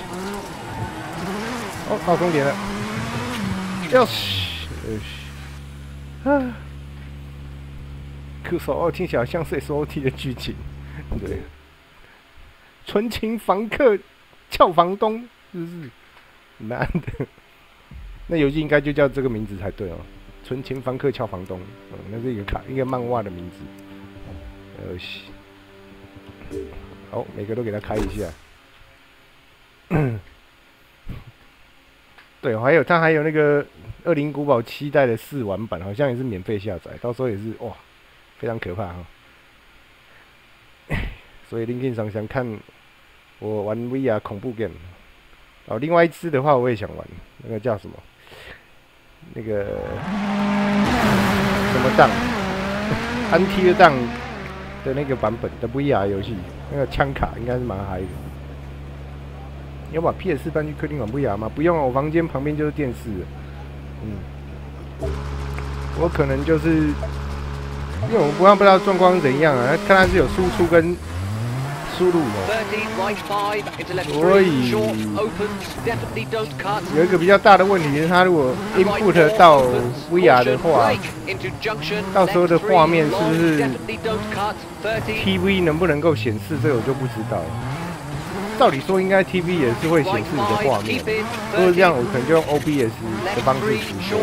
哦，到终点了，要死，啊，可手哦，听起来像是 S O T 的剧情，对，纯情房客俏房东。是不是？妈的，那游戏应该就叫这个名字才对哦。纯情房客俏房东，嗯，那是一个卡一个漫画的名字。呃，好，每个都给他开一下。对，还有他还有那个《恶灵古堡七代》的试玩版，好像也是免费下载，到时候也是哇，非常可怕哈。所以林进常想看我玩 V R 恐怖 game。哦，另外一支的话，我也想玩，那个叫什么？那个什么档？安 T 的档的那个版本的 V R 游戏，那个枪卡应该是蛮嗨的。要把 P S 四搬去客厅玩 V R 吗？不用啊，我房间旁边就是电视。嗯，我可能就是，因为我不知道不知道状况是怎样啊，看它是有输出跟输入哦。所以有一个比较大的问题是，它如果 input 到 V R 的话，到时候的画面是不是 T V 能不能够显示？这个我就不知道了。照理说应该 T V 也是会显示你的画面，如果这样，我可能就用 O B S 的方式直播。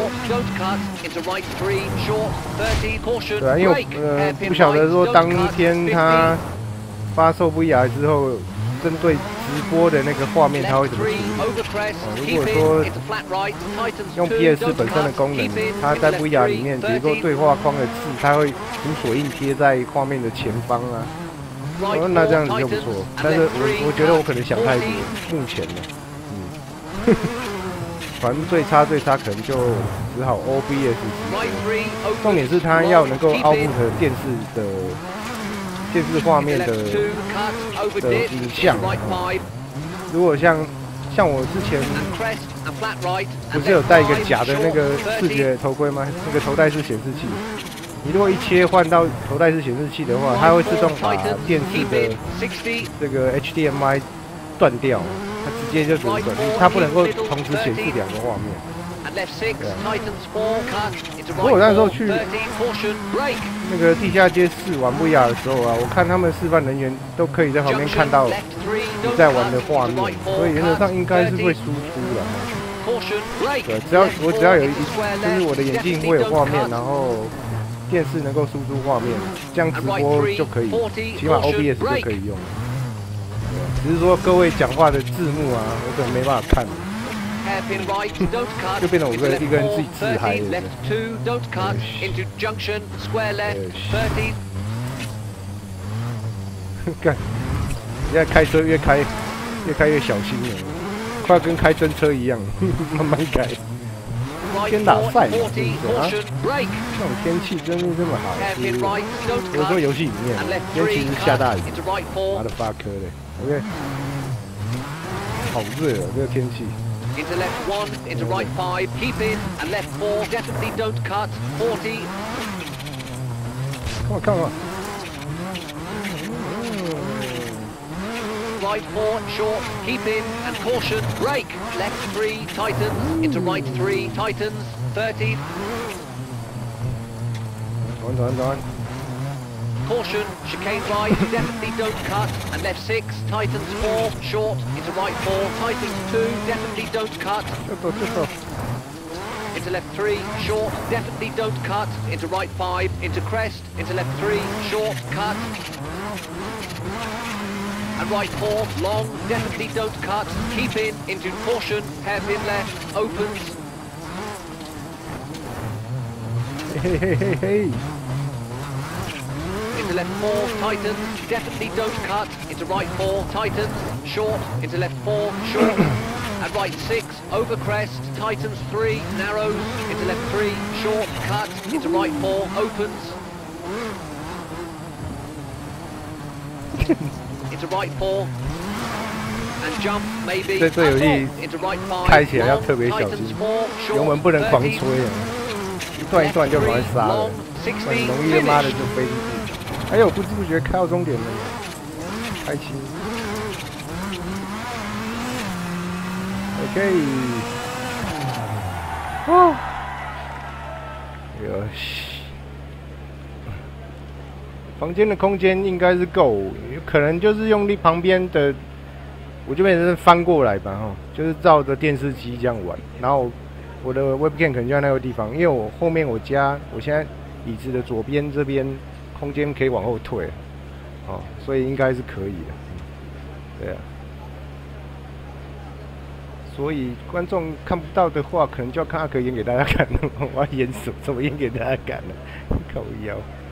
对啊，因为我呃不晓得说当天他发售 V R 之后，针对直播的那个画面它会怎么处理？哦，如果说用 P S 本身的功能，它在 V R 里面，比如说对话框的字，它会无锁印贴在画面的前方啊。哦，那这样子就不错，但是我我觉得我可能想太多，目前呢，嗯，反正最差最差可能就只好 O B S 直播。重点是它要能够 output 电视的电视画面的的影像。如果像像我之前不是有戴一个假的那个视觉头盔吗？那个头戴式显示器。你如果一切换到头戴式显示器的话，它会自动把电视的这个 H D M I 断掉，它直接就折断，它不能够同时显示两个画面。不过我那时候去那个地下街试玩 V R 的时候啊，我看他们示范人员都可以在旁边看到你在玩的画面，所以原则上应该是会输出的。对，只要我只要有一，就是我的眼镜会有画面，然后电视能够输出画面，这样直播就可以，起码 O B S 就可以用。只是说各位讲话的字幕啊，我可能没办法看，就变成我一个一个人自己自嗨的。干，现在开车越开越开越小心了，快要跟开真车一样，慢慢开。天打赛嘛，对不对啊？这种天气真是这么好，有时候游戏里面，今天其实下大雨，妈的发科嘞 ，OK， 好热哦，这个天气。 Into left one, into right five, keep in, and left four, definitely don't cut, forty. Come on, come on. Right four, short, keep in, and caution, brake. Left three, tightens, into right three, tightens, thirty. Go on, go on, go on. Caution, chicane right, definitely don't cut, and left six, tightens four, short, into right four, tightens two, definitely don't cut. Into left three, short, definitely don't cut, into right five, into crest, into left three, short, cut. And right four, long, definitely don't cut, keep in, into caution, hairpin left, opens. Hey, hey, hey, hey. Into left four, tightens, definitely don't cut, into right four, tightens, short, into left four, short, and right six, over crest, tightens three, narrows, into left three, short, cut, into right four, opens. Into right four, and jump, maybe, and off, into right five, 开起来要特别小心， four, 油门不能狂吹啊，一段一段就把它杀了，很容易他妈的就飞进去。哎呦，不知不觉开到终点了，开心。OK， 哦，哟西，房间的空间应该是够，可能就是用力旁边的，我就变成翻过来吧，哈，就是照着电视机这样玩，然后我的 webcam 可能就在那个地方，因为我后面我家，我现在椅子的左边这边。空间可以往后退，哦，所以应该是可以的，对啊。所以观众看不到的话，可能就要看阿可演给大家看了。我要演什么？怎么演给大家看呢？靠腰。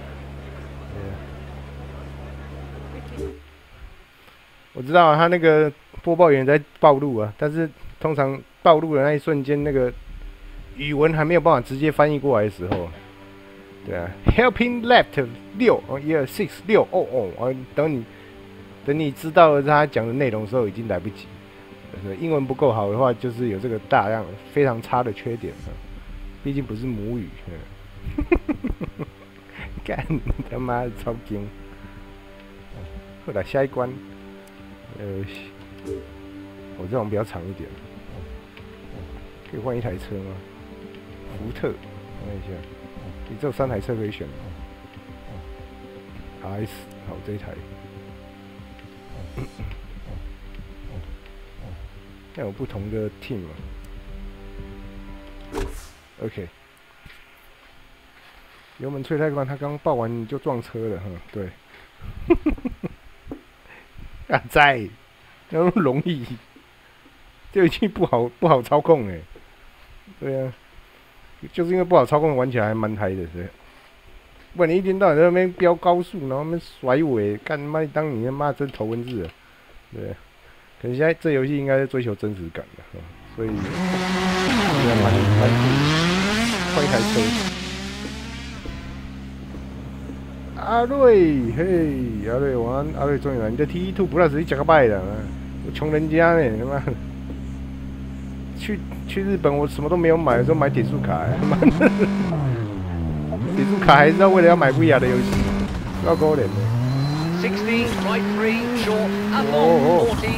我知道、啊、他那个播报员在暴露啊，但是通常暴露的那一瞬间，那个语文还没有办法直接翻译过来的时候。对啊 ，helping left 六哦，一二 six 六哦哦，哦，等你等你知道了他讲的内容的时候，已经来不及。英文不够好的话，就是有这个大量非常差的缺点啊，毕竟不是母语。干他妈的超精！ 来下一关，呃，我这种比较长一点，可以换一台车吗？福特，看一下，你只有三台车可以选。R S， 好，这一台。那有不同的 team 嘛 ？OK。油门吹太快，他刚报完就撞车了，哈，对。啊，在，那么容易，这游戏不好不好操控哎。对啊，就是因为不好操控，玩起来还蛮嗨的，是。不然你一天到晚在那边飙高速，然后那边甩尾，干妈当你他妈真头文字了，对。可是现在这游戏应该是追求真实感的，所以还蛮蛮酷的，换一台车。阿瑞，嘿，阿瑞，晚安，阿瑞终于来，你的 T 二 Plus 你讲个拜的，我穷人家呢，他妈，去去日本我什么都没有买，就买点数卡，他妈的，点数卡还是要为了要买 V R 的游戏，不要勾脸的。 sixty, right three, short, up on, forty.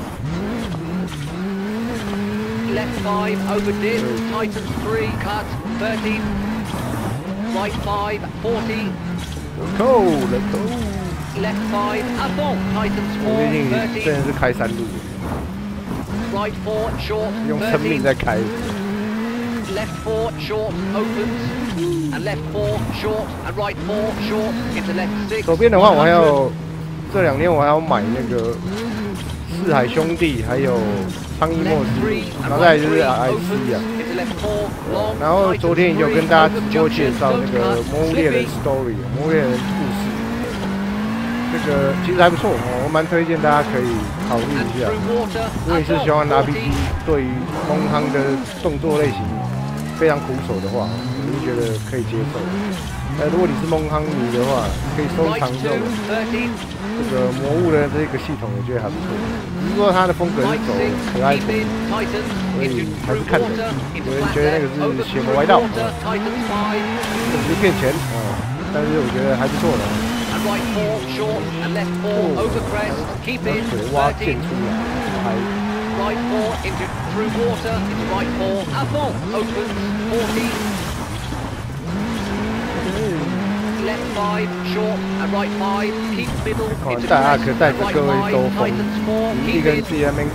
Left five, over dip, tightens three, cut, thirty. Right five, forty. Let's go, let's go. Left five, up on, tightens 我 four, 最近 thirty. 真的是开山路， Right four, short, 用生命 thirty. 在开。 Left four, short, opens. And left four, short, and right four, short, into left six. 左边的话，我还有这两天我还要买那个四海兄弟，还有汤伊莫斯，然后再来就是 I C 啊。然后昨天有跟大家直播介绍那个《魔物猎人 Story》，《魔物猎人故事》，这个其实还不错，我蛮推荐大家可以考虑一下。如果你是喜欢 R P G， 对于蒙夯的动作类型非常苦手的话，我是觉得可以接受。呃，如果你是蒙夯迷的话，可以收藏这种这个魔物的这个系统，我觉得还不错。只是说它的风格是走可爱风，所以还是看人。有人觉得那个是邪魔歪道，这是骗钱啊，但是我觉得还不错的。水蛙溅出来，还。 Right four into through water into right four. Up on opens forty. Left five short and right five. Keep middle into crest. Right five tightens four. Keep in.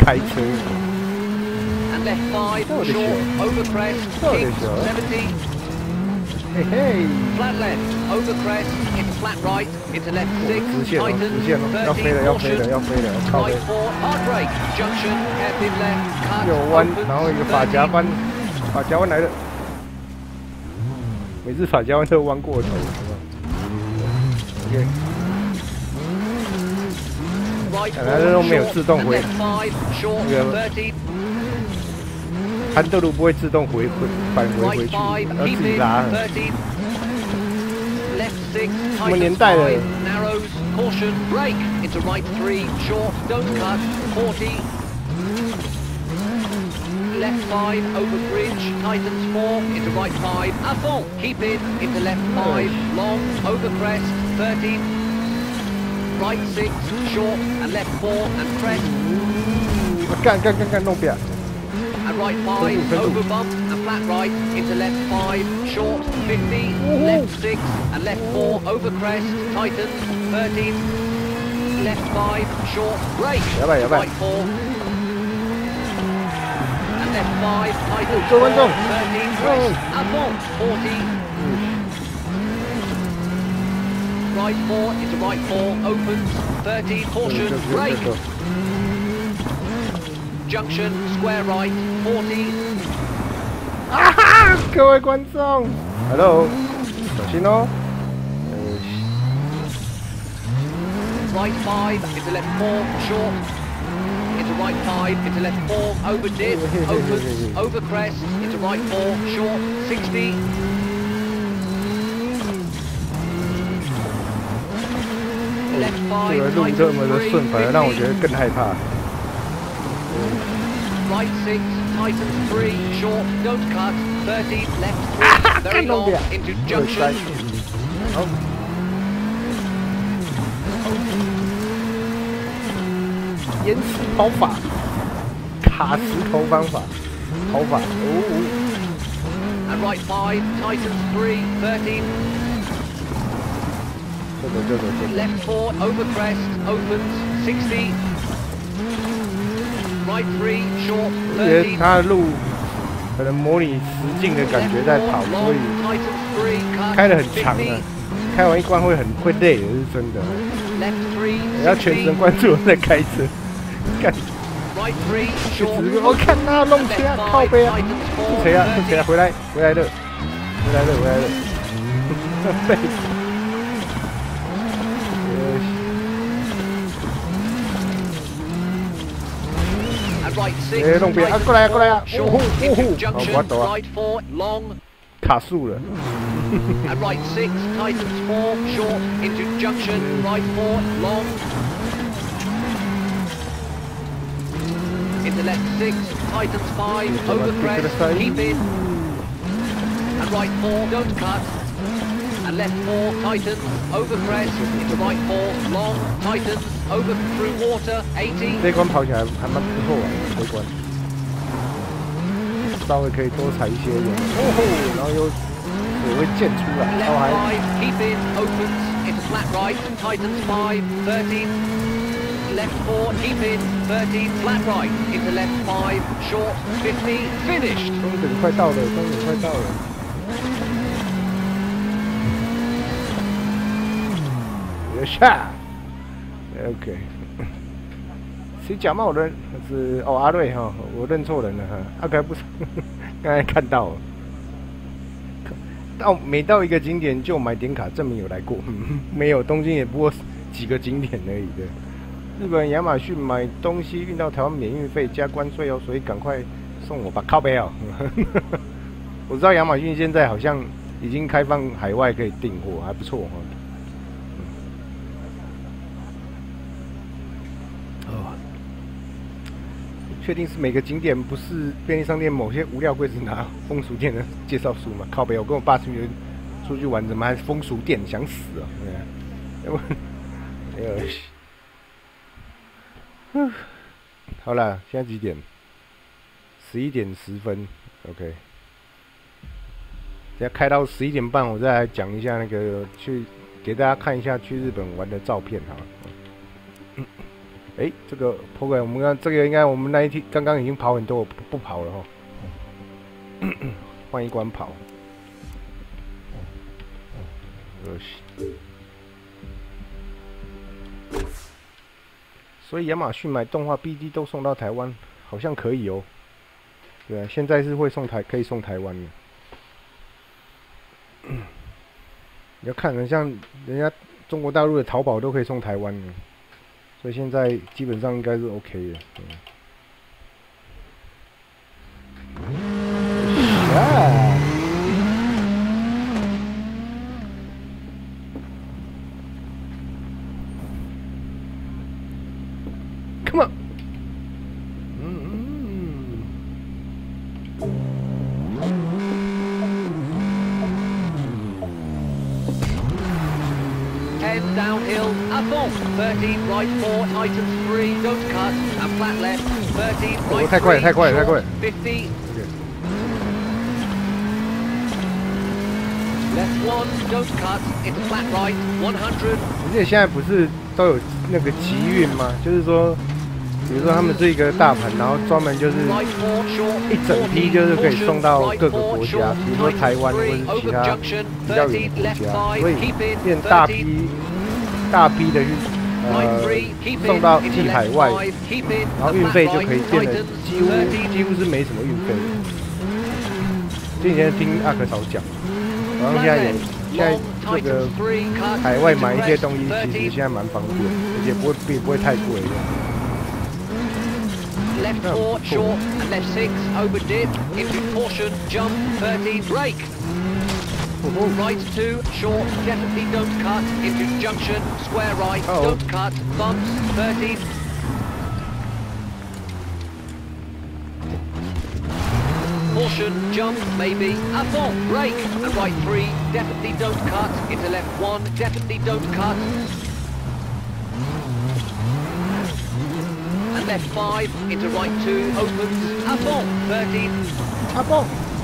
And left five short over crest. Keep seventy. Hey hey. Flat left over crest into flat right into left six. Tightens thirty. Caution. Right four hard brake. Junction. Hairpin left. Cut. 右弯，然后一个法夹弯，法夹弯来了。每次法夹弯都弯过头，是吧 ？OK。看来这都没有自动回，那个潘德鲁不会自动回回返回回去，要自己拉。什么年代了？ Caution, brake into right three, short, don't cut, forty. Left five, over bridge, tightens four, into right five, up on, keep in, into left five, long, over crest, thirty. Right six, short, and left four, and crest. 干干干干弄扁。 And right five, over bump, and flat right, into left five, short, fifty, left six, and left four, over crest, tightens, thirty, left five, short, brake, right four, and left five, tightens four, thirty, crest, up on, forty, right four, into right four, opens, thirty, caution, brake, junction, square right, forty. 啊哈！各位观众 ，Hello， 小心哦。 Right five into left four, short. Into right five, into left four, over dip, opens, over crest, into right four, short, sixty. Left five, 这个路这么的顺，反而让我觉得更害怕。 Right six, tightens three, short, don't cut, thirty, left three, very long, into junction. 岩石跑法，卡石头方法，跑法哦。 And right five, Titans three, thirteen. 这个这个这个。 Left four, over crest, opens, sixty. Right three, short, 我觉得 thirty. 它的路可能模拟实境的感觉在跑，所以 Titans three, 开得很长啊，开完一关会很会累的，是真的。 Left three, 你要全神贯注在开车，干。 Right three, 就 short. 只是我看他弄车啊，靠背啊，是谁啊？是谁啊？回来，回来了，回来了，回来了。对。哎，弄边啊，过来啊，过来啊！呜呼呜呼，好，我走啊。卡住了。 And right six, Titans four, short into junction. Right four, long. Into left six, Titans five, over crest, keep in. And right four, don't cut. And left four, Titans, over crest, into right four, long, Titans, over through water, eighty. 这关跑起来还蛮不错啊，这关。稍微可以多踩一些人，哦吼，然后又水会溅出来，然后还。 Left five, keep in, opens, into flat right, Titans five, thirteen. Left four, keep in, thirteen, flat right, into left five, short, fifty, finished. 终点快到了，终点快到了。有下 ，OK。谁假冒人？是哦阿瑞哈，我认错人了哈。阿凯不是，刚才看到了。到每到一个景点就买点卡，证明有来过。没有，东京也不过几个景点而已的。 日本亚马逊买东西运到台湾免运费加关税哦，所以赶快送我吧，靠背哦。我知道亚马逊现在好像已经开放海外可以订货，还不错哈。哦，确定是每个景点不是便利商店某些无料柜子拿风俗店的介绍书吗？靠背，我跟我爸出去出去玩，怎么还是风俗店？想死啊！要不，哎呦。 嗯，好了，现在几点？十一点十分 ，OK。等下开到十一点半，我再来讲一下那个去给大家看一下去日本玩的照片哈。嗯，哎、欸，这个 program 我们刚这个应该我们那一天刚刚已经跑很多，我不不跑了哈。换一关跑。有。 所以亚马逊买动画 B D 都送到台湾，好像可以哦。对啊，现在是会送台，可以送台湾的。你要看，像人家中国大陆的淘宝都可以送台湾的，所以现在基本上应该是 OK 的。嗯、啊 Come on. Mm-hmm. ten downhill, à fond. thirteen right four, Titans three, don't cut. And flat left, thirteen right oh, 太快了，太快了，太快了。 fifty. Left one, don't cut. Into flat right, one hundred. 而且现在不是都有那个集运吗？就是说，比如说他们是一个大盘，然后专门就是一整批，就是可以送到各个国家，比如说台湾或者是其他比较远的国家，所以变大批大批的去呃送到寄海外，然后运费就可以变得几乎几乎是没什么运费。之前听阿克嫂讲。 然后现在有，现在这个海外买一些东西，其实现在蛮方便，而且不会也不会太贵。 Left four short and left six over dip into caution jump thirty brake. Right two short definitely don't cut into junction square right don't cut bumps thirty. Caution, jump, maybe, à fond, brake, and right three, definitely don't cut, into left one, definitely don't cut. And left five, into right two, opens, à fond, thirteen. À fond.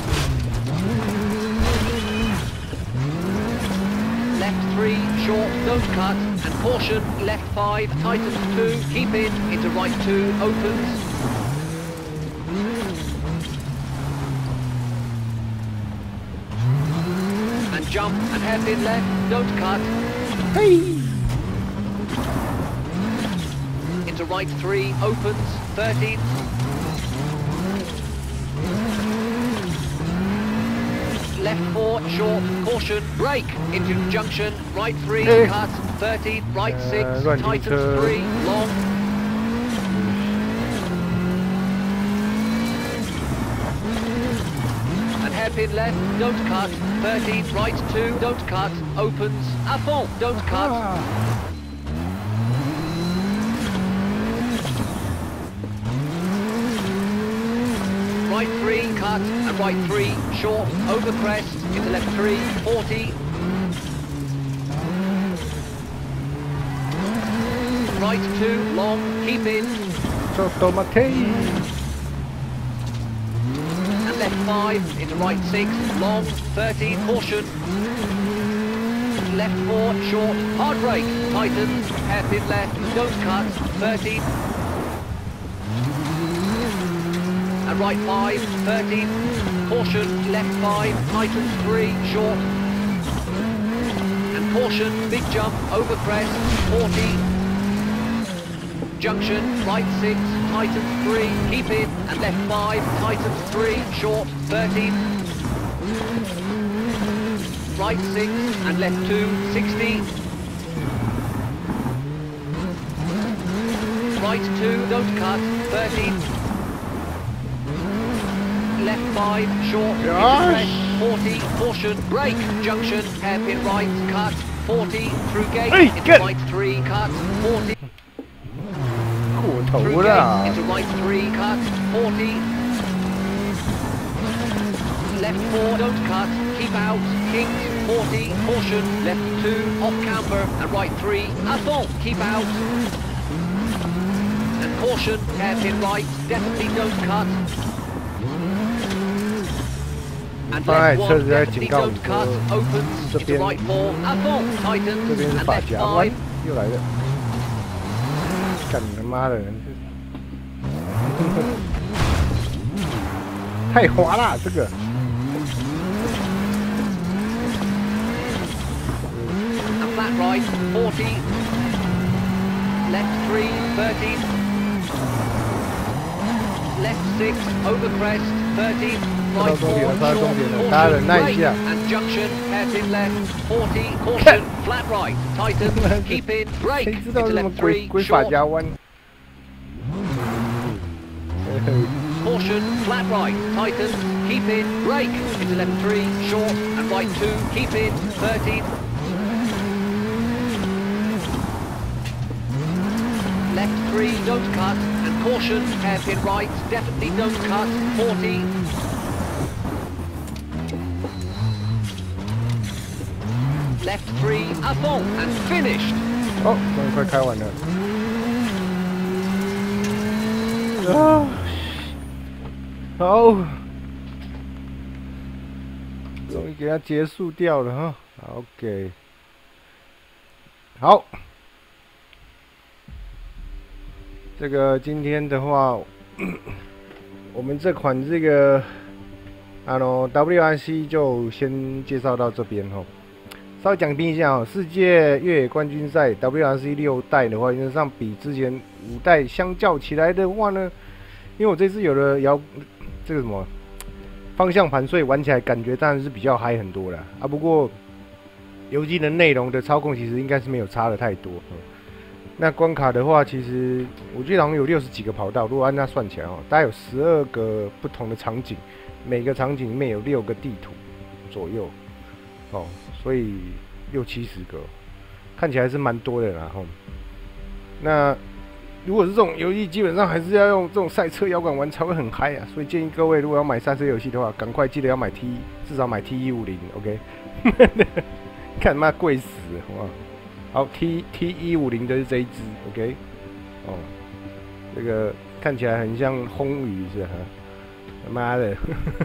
Left three, short, don't cut, and caution, left five, tightens two, keep in, into right two, opens. And jump, and hairpin left, don't cut. Hey! Into right three, opens, thirteen. Left four, short, caution, brake, into junction, right three, Hey. cut, thirteen, right Uh, six, run tightens into- three, long. And hairpin left, don't cut, thirteen, right two, don't cut, opens, à fond, don't cut. Ah. Right three, cut, and right three, short, over crest, into left three, forty. Right two, long, keep in, Sotomate. and left five, into right six, long, thirteen, caution. Left four, short, hard brake, tightens, hairpin left, don't cut, thirteen. And right five, thirteen, caution, left five, tightens three, short. And caution, big jump, over crest, forty. Junction, right six, tightens three, keep in, and left five, tightens three, short, thirteen. Right six, and left two, sixty. Right two, don't cut, thirteen. Left five, short, into Gosh. crest, forty, caution, brake, junction, hairpin right, cut, forty, through gate, Hey, into good. right three, cut, forty. 过 Through 头 gate, 了。 into right three, cut, forty. Left four, don't cut, keep out, kinks, forty, caution, left two, off camber, and right three, à fond, keep out. And caution, hairpin right, definitely don't cut. And Alright, left so one, they're definitely 警告 don't 你 cut, 说 opens, 这 into 边 right four, à fond, 这 tightens, 边是 and 法 left 夹弯 five. 又来了，干他妈的，太滑了这个。 And flat right, forty. Left three, thirteen. Left six, over crest, thirteen. Right 到终点了， four, 到 short, 终点了，大家忍耐 caution, 一 brake, 下。 and junction, hairpin left, forty, caution, flat right, tighten, keep in, 谁 brake, 知道 into 这么 left 鬼 three, 鬼法 short, 夹弯？ caution, flat right, tighten, keep in, brake, into left three, short, and right two, keep in, thirteen. Left three, don't cut, and caution, hairpin right, definitely don't cut, forty. Left three, à fond, and finished. 哦，终于快开完了。啊，好，终于给它结束掉了哈。OK， 好，这个今天的话，我们这款这个啊喏 W R C 就先介绍到这边哈。稍微讲评一下哦，世界越野冠军赛 W R C 六代的话，原则上比之前五代相较起来的话呢，因为我这次有了摇这个什么方向盘，所以玩起来感觉当然是比较嗨很多了啊。不过游戏的内容的操控其实应该是没有差的太多。嗯、那关卡的话，其实我记得好像有六十几个跑道，如果按那算起来哦，大概有十二个不同的场景，每个场景里面有六个地图左右哦。所以六七十个，看起来是蛮多的啦吼。那如果是这种游戏，基本上还是要用这种赛车摇杆玩才会很嗨啊。所以建议各位，如果要买赛车游戏的话，赶快记得要买 T， 至少买 T 一五零 ，OK？ 看妈贵死了，好不好？好 ，T T 一五零的是这一支 ，OK？ 哦， 这个看起来很像轰鱼是吧？他妈的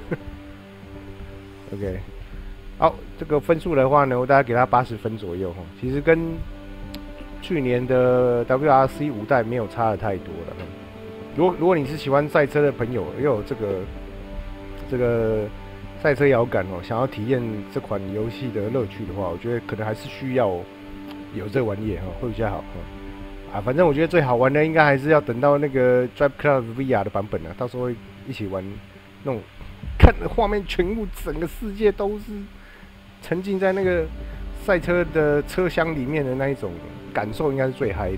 ，OK， 好，这个分数的话呢，我大概给他八十分左右哈，其实跟去年的 W R C 五代没有差的太多了。如果如果你是喜欢赛车的朋友，又有这个这个赛车摇杆哦，想要体验这款游戏的乐趣的话，我觉得可能还是需要有这玩意哈，会比较好哈。啊，反正我觉得最好玩的应该还是要等到那个 Drive Club V R 的版本啊，到时候会一起玩那种看的画面全部整个世界都是沉浸在那个赛车的车厢里面的那一种感受，应该是最嗨的。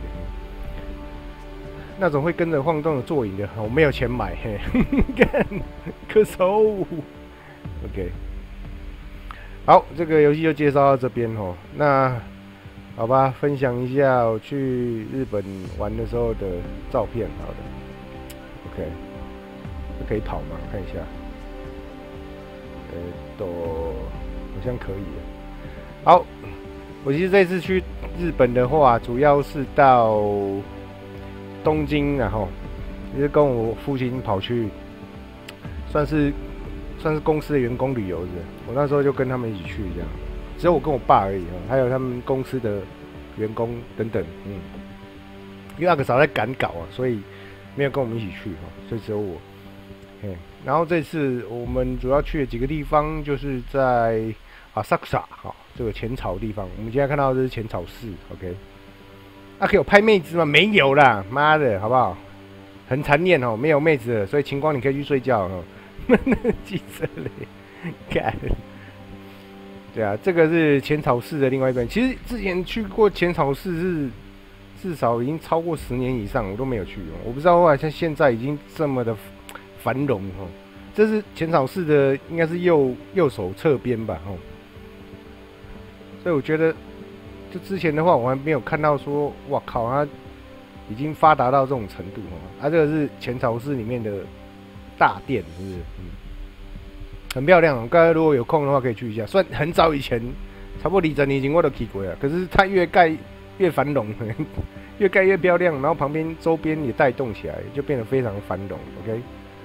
那种会跟着晃动的座椅的，我没有钱买，嘿，干，可手 ，OK， 好，这个游戏就介绍到这边哦。那好吧，分享一下我去日本玩的时候的照片，好的 ，OK， 这可以跑吗？看一下，呃，都好像可以。好，我其实这次去日本的话，主要是到东京，然后就是跟我父亲跑去，算是算是公司的员工旅游的。我那时候就跟他们一起去这样，只有我跟我爸而已啊，还有他们公司的员工等等，嗯，因为那个早在赶稿啊，所以没有跟我们一起去哈，所以只有我。嗯，然后这次我们主要去的几个地方，就是在啊萨克萨哈这个浅草地方。我们现在看到的是浅草寺 ，OK。那、啊、可以有拍妹子吗？没有啦，妈的，好不好？很残念哦，没有妹子了，所以晴光你可以去睡觉哦。记者嘞，干。对啊，这个是浅草寺的另外一边。其实之前去过浅草寺是至少已经超过十年以上，我都没有去哦。我不知道哇，像现在已经这么的繁荣哦。这是浅草寺的，应该是右右手侧边吧，哦。所以我觉得。就之前的话，我还没有看到说，哇靠，它已经发达到这种程度哦。它、啊、这个是浅草寺里面的大殿，是不是？嗯，很漂亮。刚才如果有空的话，可以去一下。虽然很早以前，差不多二十年前我都去过了，可是它越盖越繁荣，越盖越漂亮，然后旁边周边也带动起来，就变得非常繁荣。OK，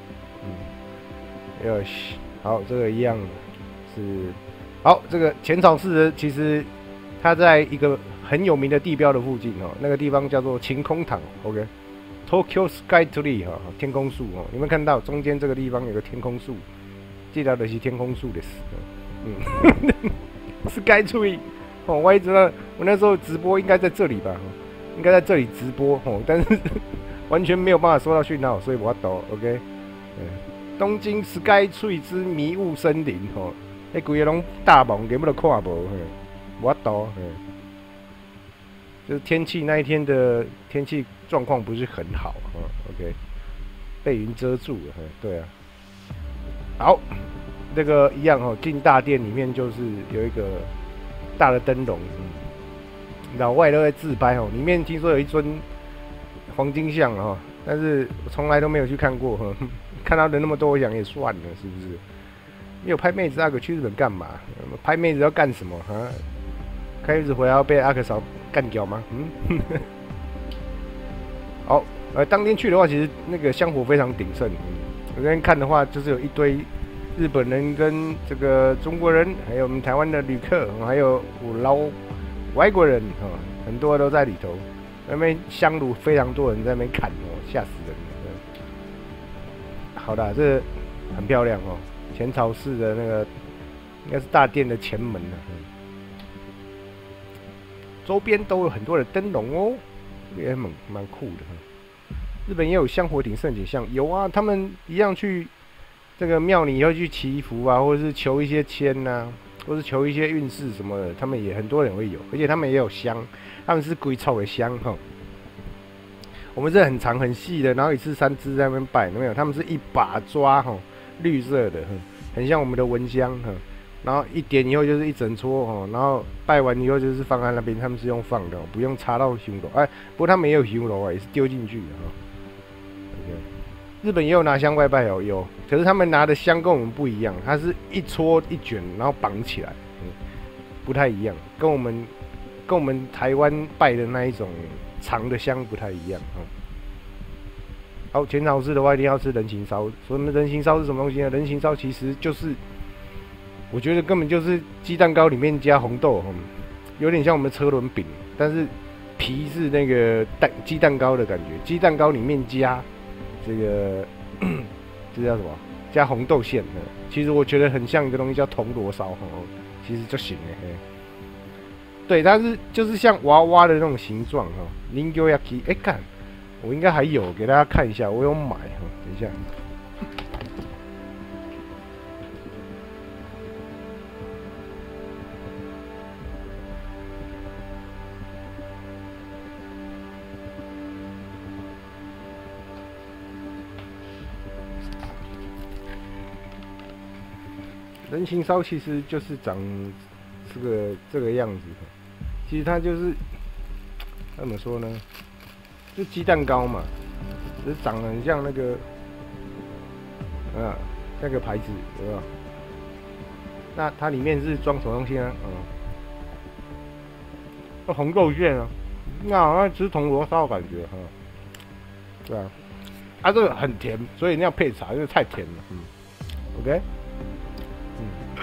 嗯，哟西，好，这个一样是好。这个浅草寺的其实。它在一个很有名的地标的附近哦，那个地方叫做晴空塔 ，OK，Tokyo Sky Tree 哈，天空树哦，你们看到中间这个地方有个天空树，记得的是天空树的事，嗯，Sky Tree 哦，我也知道，我那时候直播应该在这里吧，应该在这里直播哦，但是完全没有办法收到讯号，所以我抖 OK， 嗯，东京 Sky Tree 之迷雾森林哦，那规个拢大梦，根本都看无。我懂，嗯，就是天气那一天的天气状况不是很好，嗯 ，OK， 被云遮住了，嗯，对啊，好，这个一样哦，进大殿里面就是有一个大的灯笼，嗯，老外都在自拍哦，里面听说有一尊黄金像哦，但是我从来都没有去看过，呵呵看到人那么多，我想也算了，是不是？没有拍妹子，阿可去日本干嘛？拍妹子要干什么啊？开日子回来要被阿克嫂干掉吗？嗯，好，呃，当天去的话，其实那个香火非常鼎盛。嗯，我这边看的话，就是有一堆日本人跟这个中国人，还有我们台湾的旅客，还有老外国人啊、哦，很多都在里头。那边香炉非常多人在那边砍哦，吓死人了。好的，这很漂亮哦，浅草寺的那个应该是大殿的前门了。嗯，周边都有很多的灯笼哦，也蛮蛮酷的。日本也有香火鼎盛景象，有啊，他们一样去这个庙里要去祈福啊，或者是求一些签呐、啊，或是求一些运势什么的，他们也很多人会有，而且他们也有香，他们是龟臭的香哈。我们是很长很细的，然后一次三支在那边摆，有没有？他们是一把抓哈，绿色的，很像我们的蚊香哈。然后一点以后就是一整撮哦，然后拜完以后就是放在那边，他们是用放的，不用插到香炉。哎，不过他们也有香炉啊，也是丢进去的哈。OK， 日本也有拿香拜拜哦，有，可是他们拿的香跟我们不一样，它是一撮一卷，然后绑起来，嗯，不太一样，跟我们跟我们台湾拜的那一种长的香不太一样啊。 好，前朝市的话一定要吃人形烧。所以人形烧是什么东西呢？人形烧其实就是，我觉得根本就是鸡蛋糕里面加红豆，嗯，有点像我们的车轮饼，但是皮是那个蛋鸡蛋糕的感觉。鸡蛋糕里面加这个这叫什么？加红豆馅的。其实我觉得很像一个东西叫铜锣烧，哦，其实就行了。对，它是就是像娃娃的那种形状，哈，零九亚基，哎，看。我应该还有，给大家看一下，我有买哈。等一下，人形烧其实就是长这个这个样子，其实它就是怎么说呢？就鸡蛋糕嘛，只是长得很像那个，啊，那个牌子，有没有？那它里面是装什么东西呢？嗯，红豆馅啊，那好像吃铜锣烧的感觉哈。对啊，啊这个很甜，所以你要配茶，因为太甜了。嗯 ，OK， 嗯，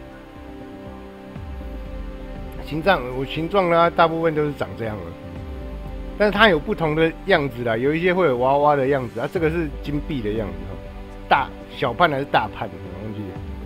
形状我形状呢，大部分都是长这样的。但是它有不同的样子啦，有一些会有娃娃的样子啊，这个是金币的样子哈，大小判还是大判？我忘记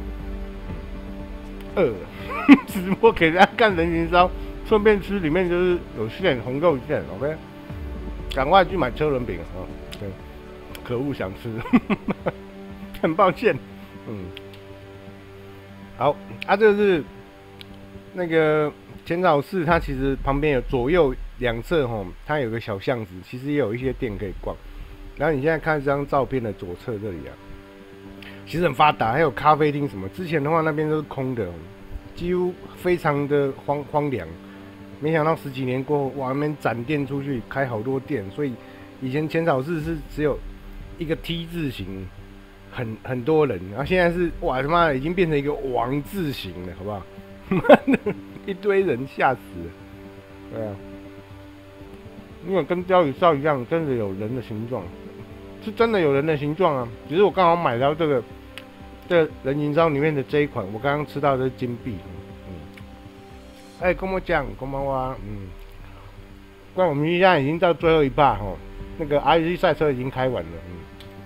了。二，直播给大家看人形烧，顺便吃，里面就是有馅红豆馅 ，OK。赶快去买车轮饼啊！对，可恶，想吃，很抱歉。嗯，好啊，这个是那个浅草寺，它其实旁边有左右两侧吼，它有个小巷子，其实也有一些店可以逛。然后你现在看这张照片的左侧这里啊，其实很发达，还有咖啡厅什么。之前的话那边都是空的，几乎非常的荒荒凉。没想到十几年过后，哇，那边展店出去，开好多店。所以以前浅草寺是只有一个 T 字形，很很多人，然后现在是哇他妈的已经变成一个王字形了，好不好？一堆人，吓死了。对啊，因为跟鲷鱼烧一样，真的有人的形状，是真的有人的形状啊。只是我刚好买到这个这个人形烧里面的这一款，我刚刚吃到的是金币。哎，跟我讲，こんばんは，嗯，那我们现在已经到最后一趴哈，那个 R C 赛车已经开完了，嗯，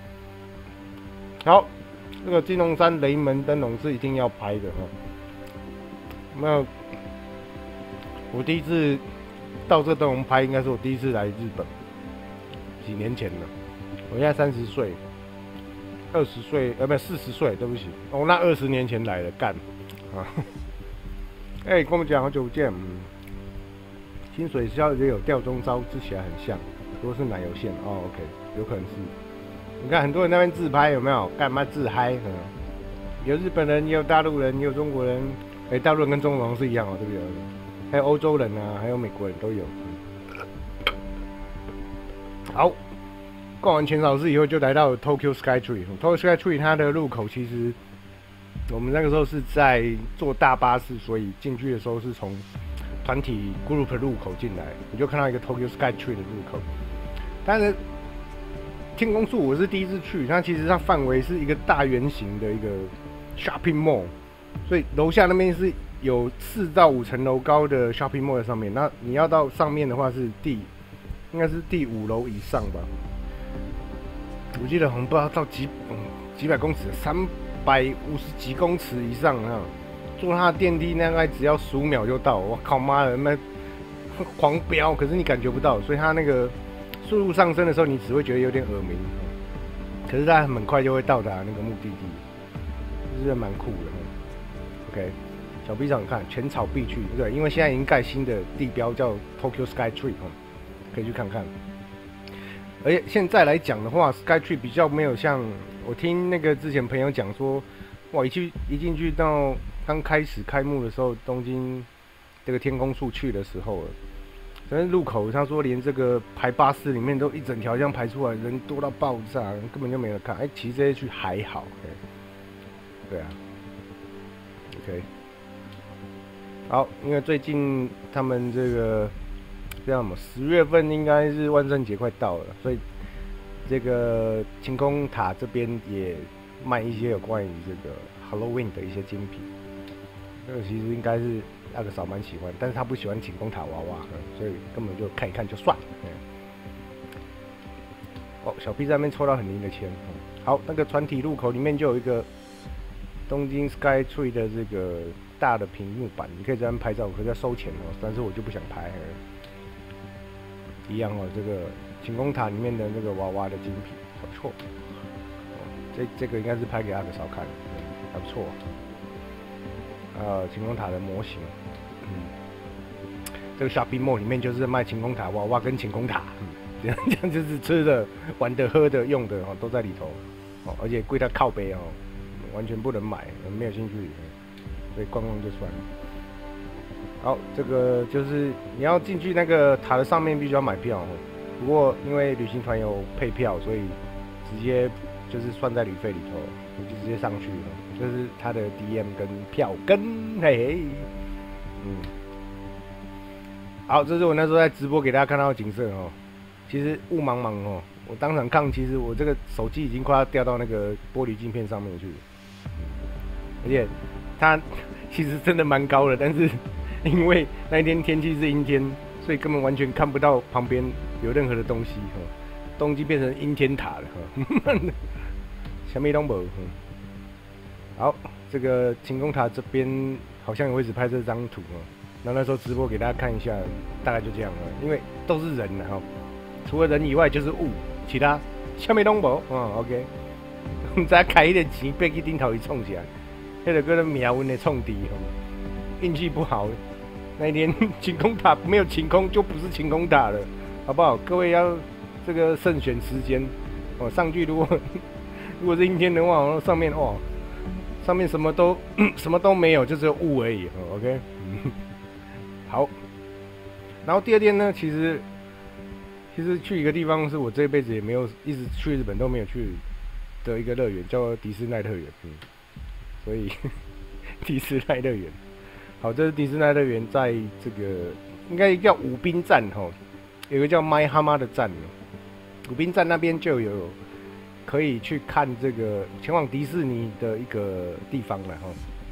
好，这个金龙山雷门灯笼是一定要拍的哈。那我第一次到这灯笼拍，应该是我第一次来日本，几年前了。我现在三十岁，二十岁，呃，不，四十岁，对不起，哦，那二十年前来的，干，啊。哎、欸，跟我们讲好久不见，嗯，清水烧也有吊钟烧，吃起来很像，如果是奶油馅哦 ，OK， 有可能是。你看很多人那边自拍有没有？干嘛自嗨？嗯，有日本人，也有大陆人，也有中国人。哎、欸，大陆人跟中国人是一样哦，对不对？还有欧洲人啊，还有美国人都有。嗯、好，逛完浅草寺以后，就来到 Tokyo Skytree。Tokyo Skytree 它的入口其实。我们那个时候是在坐大巴士，所以进去的时候是从团体 group 入口进来，你就看到一个 Tokyo Skytree 的入口。但是天宫树我是第一次去，它其实它范围是一个大圆形的一个 shopping mall， 所以楼下那边是有四到五层楼高的 shopping mall 在上面。那你要到上面的话是第应该是第五楼以上吧？我记得好像不知道到几嗯几百公尺，三。百五十几公尺以上啊！坐它的电梯大概只要十五秒就到。我靠妈的，那狂飙，可是你感觉不到，所以它那个速度上升的时候，你只会觉得有点耳鸣。可是它很快就会到达那个目的地，就是蛮酷的。OK， 小 B 上看全草必去，对，因为现在已经盖新的地标叫 Tokyo Skytree， 可以去看看。而且现在来讲的话 ，Skytree 比较没有像。我听那个之前朋友讲说，哇，一去一进去到刚开始开幕的时候，东京这个天宫树去的时候，但是入口他说连这个排巴士里面都一整条这样排出来，人多到爆炸，根本就没人看。哎、欸，其实这些去还好，对啊 ，OK， 好，因为最近他们这个这样嘛，十月份应该是万圣节快到了，所以。 这个晴空塔这边也卖一些有关于这个 Halloween 的一些精品。这个其实应该是阿克嫂蛮喜欢，但是他不喜欢晴空塔娃娃，嗯、所以根本就看一看就算了。嗯、哦，小 P 在那边抽到很灵的签。嗯、好，那个船体入口里面就有一个东京 Sky Tree 的这个大的屏幕板，你可以在那边拍照，可是要收钱哦，但是我就不想拍。嗯、一样哦，这个晴空塔里面的那个娃娃的精品，还不错。哦、这这个应该是拍给阿克嫂看，嗯、还不错。呃，晴空塔的模型，嗯，这个 shopping mall 里面就是卖晴空塔娃娃跟晴空塔，嗯，这样这样就是吃的、玩的、喝的、用的哦，都在里头，哦，而且贵到靠背哦，完全不能买，没有兴趣，所以逛逛就算了。好，这个就是你要进去那个塔的上面必须要买票哦，不过因为旅行团有配票，所以直接就是算在旅费里头，你就直接上去了。就是它的 D M 跟票根，嘿嘿，嗯，好，这是我那时候在直播给大家看到的景色哦。其实雾茫茫哦，我当场看，其实我这个手机已经快要掉到那个玻璃镜片上面去了，而且它其实真的蛮高的，但是因为那一天天气是阴天，所以根本完全看不到旁边有任何的东西哦，东京变成阴天塔了哈，什么都没有。好，这个晴空塔这边好像也会只拍这张图哦。然后那时候直播给大家看一下，大概就这样了。因为都是人了哈，除了人以外就是雾，其他什么都没。哦 ，OK。我们再开一点钱，被去顶头一冲起来，那个个命运的冲敌哦。运气不好，那一天晴空塔没有晴空，就不是晴空塔了，好不好？各位要这个慎选时间哦。上去如果如果是阴天的话，上面哦。上面什么都什么都没有，就只有雾而已。哦、OK， 好。然后第二天呢，其实其实去一个地方是我这辈子也没有一直去日本都没有去的一个乐园，叫迪士尼乐园。嗯，所以迪士尼乐园，好，这是迪士尼乐园，在这个应该叫武滨站哈、哦，有一个叫麦哈妈的站，武滨站那边就有。可以去看这个前往迪士尼的一个地方了哈，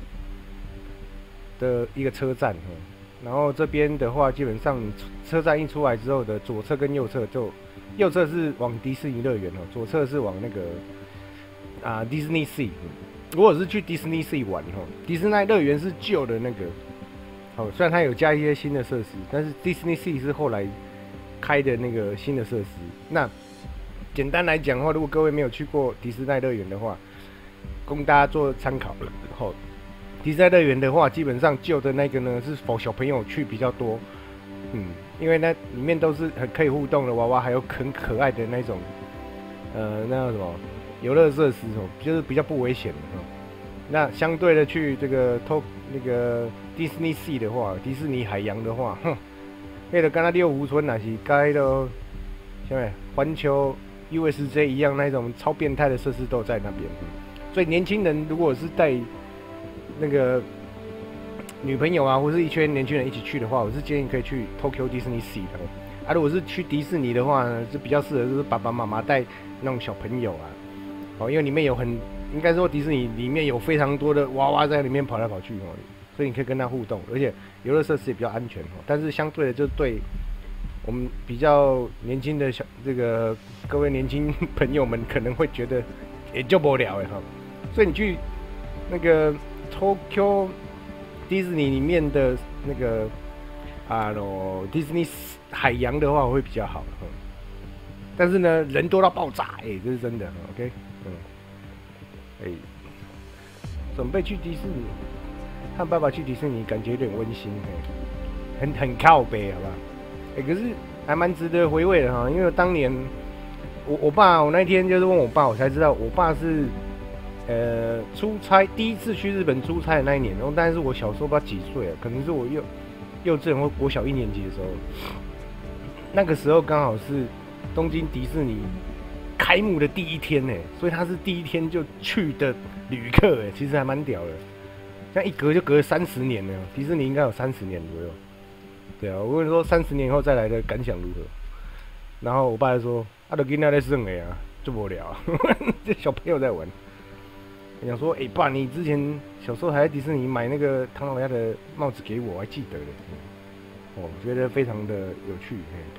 的一个车站哈。然后这边的话，基本上你车站一出来之后的左侧跟右侧就，右侧是往迪士尼乐园哦，左侧是往那个啊迪士尼 Sea。如果是去迪士尼 Sea 玩哈，迪士尼乐园是旧的那个，哦，虽然它有加一些新的设施，但是迪士尼 Sea 是后来开的那个新的设施。那简单来讲的话，如果各位没有去过迪士尼乐园的话，供大家做参考。后，迪士尼乐园的话，基本上旧的那个呢是否小朋友去比较多，嗯，因为那里面都是很可以互动的娃娃，还有很可爱的那种，呃，那叫什么游乐设施哦，就是比较不危险的哦。那相对的去这个偷那个迪士尼 Sea 的话，迪士尼海洋的话，哼，那个跟那六福村那是该的，下面环球。U S J 一样那种超变态的设施都在那边，所以年轻人如果是带那个女朋友啊，或是一圈年轻人一起去的话，我是建议可以去 Tokyo Disney Sea 的。啊，如果是去迪士尼的话呢，是比较适合就是爸爸妈妈带那种小朋友啊，哦，因为里面有很应该说迪士尼里面有非常多的娃娃在里面跑来跑去哦，所以你可以跟他互动，而且游乐设施也比较安全哦。但是相对的，就对我们比较年轻的小这个各位年轻朋友们可能会觉得也就无聊哎哈，所以你去那个 Tokyo 迪士尼里面的那个啊咯迪士尼海洋的话会比较好，嗯，但是呢人多到爆炸哎、欸，这是真的 ，OK， 嗯，哎、欸，准备去迪士尼，和爸爸去迪士尼感觉有点温馨哎、欸，很很靠北好不好？哎、欸，可是还蛮值得回味的哈，因为当年我我爸，我那天就是问我爸，我才知道我爸是呃出差第一次去日本出差的那一年，然后但是我小时候不知道几岁啊，可能是我幼幼稚园或国小一年级的时候，那个时候刚好是东京迪士尼开幕的第一天呢，所以他是第一天就去的旅客哎，其实还蛮屌的，这样一隔就隔了三十年了，迪士尼应该有三十年左右。对啊，我跟你说，三十年后再来的感想如何？ 然后我爸就说：“啊，都囡仔在耍的啊，就无聊，这小朋友在玩。”我想说：“哎、欸，爸，你之前小时候还在迪士尼买那个唐老鸭的帽子给我，我还记得的。嗯”哦，觉得非常的有趣。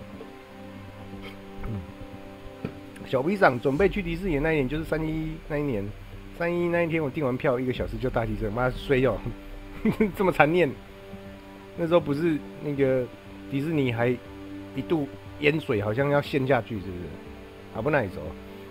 嗯，小 B 长准备去迪士尼那一年就是三一那一年，三一那一天我订完票一个小时就大地震，妈衰哦，这么残念。那时候不是那个迪士尼还一度淹水，好像要陷下去，是不是？好不耐走。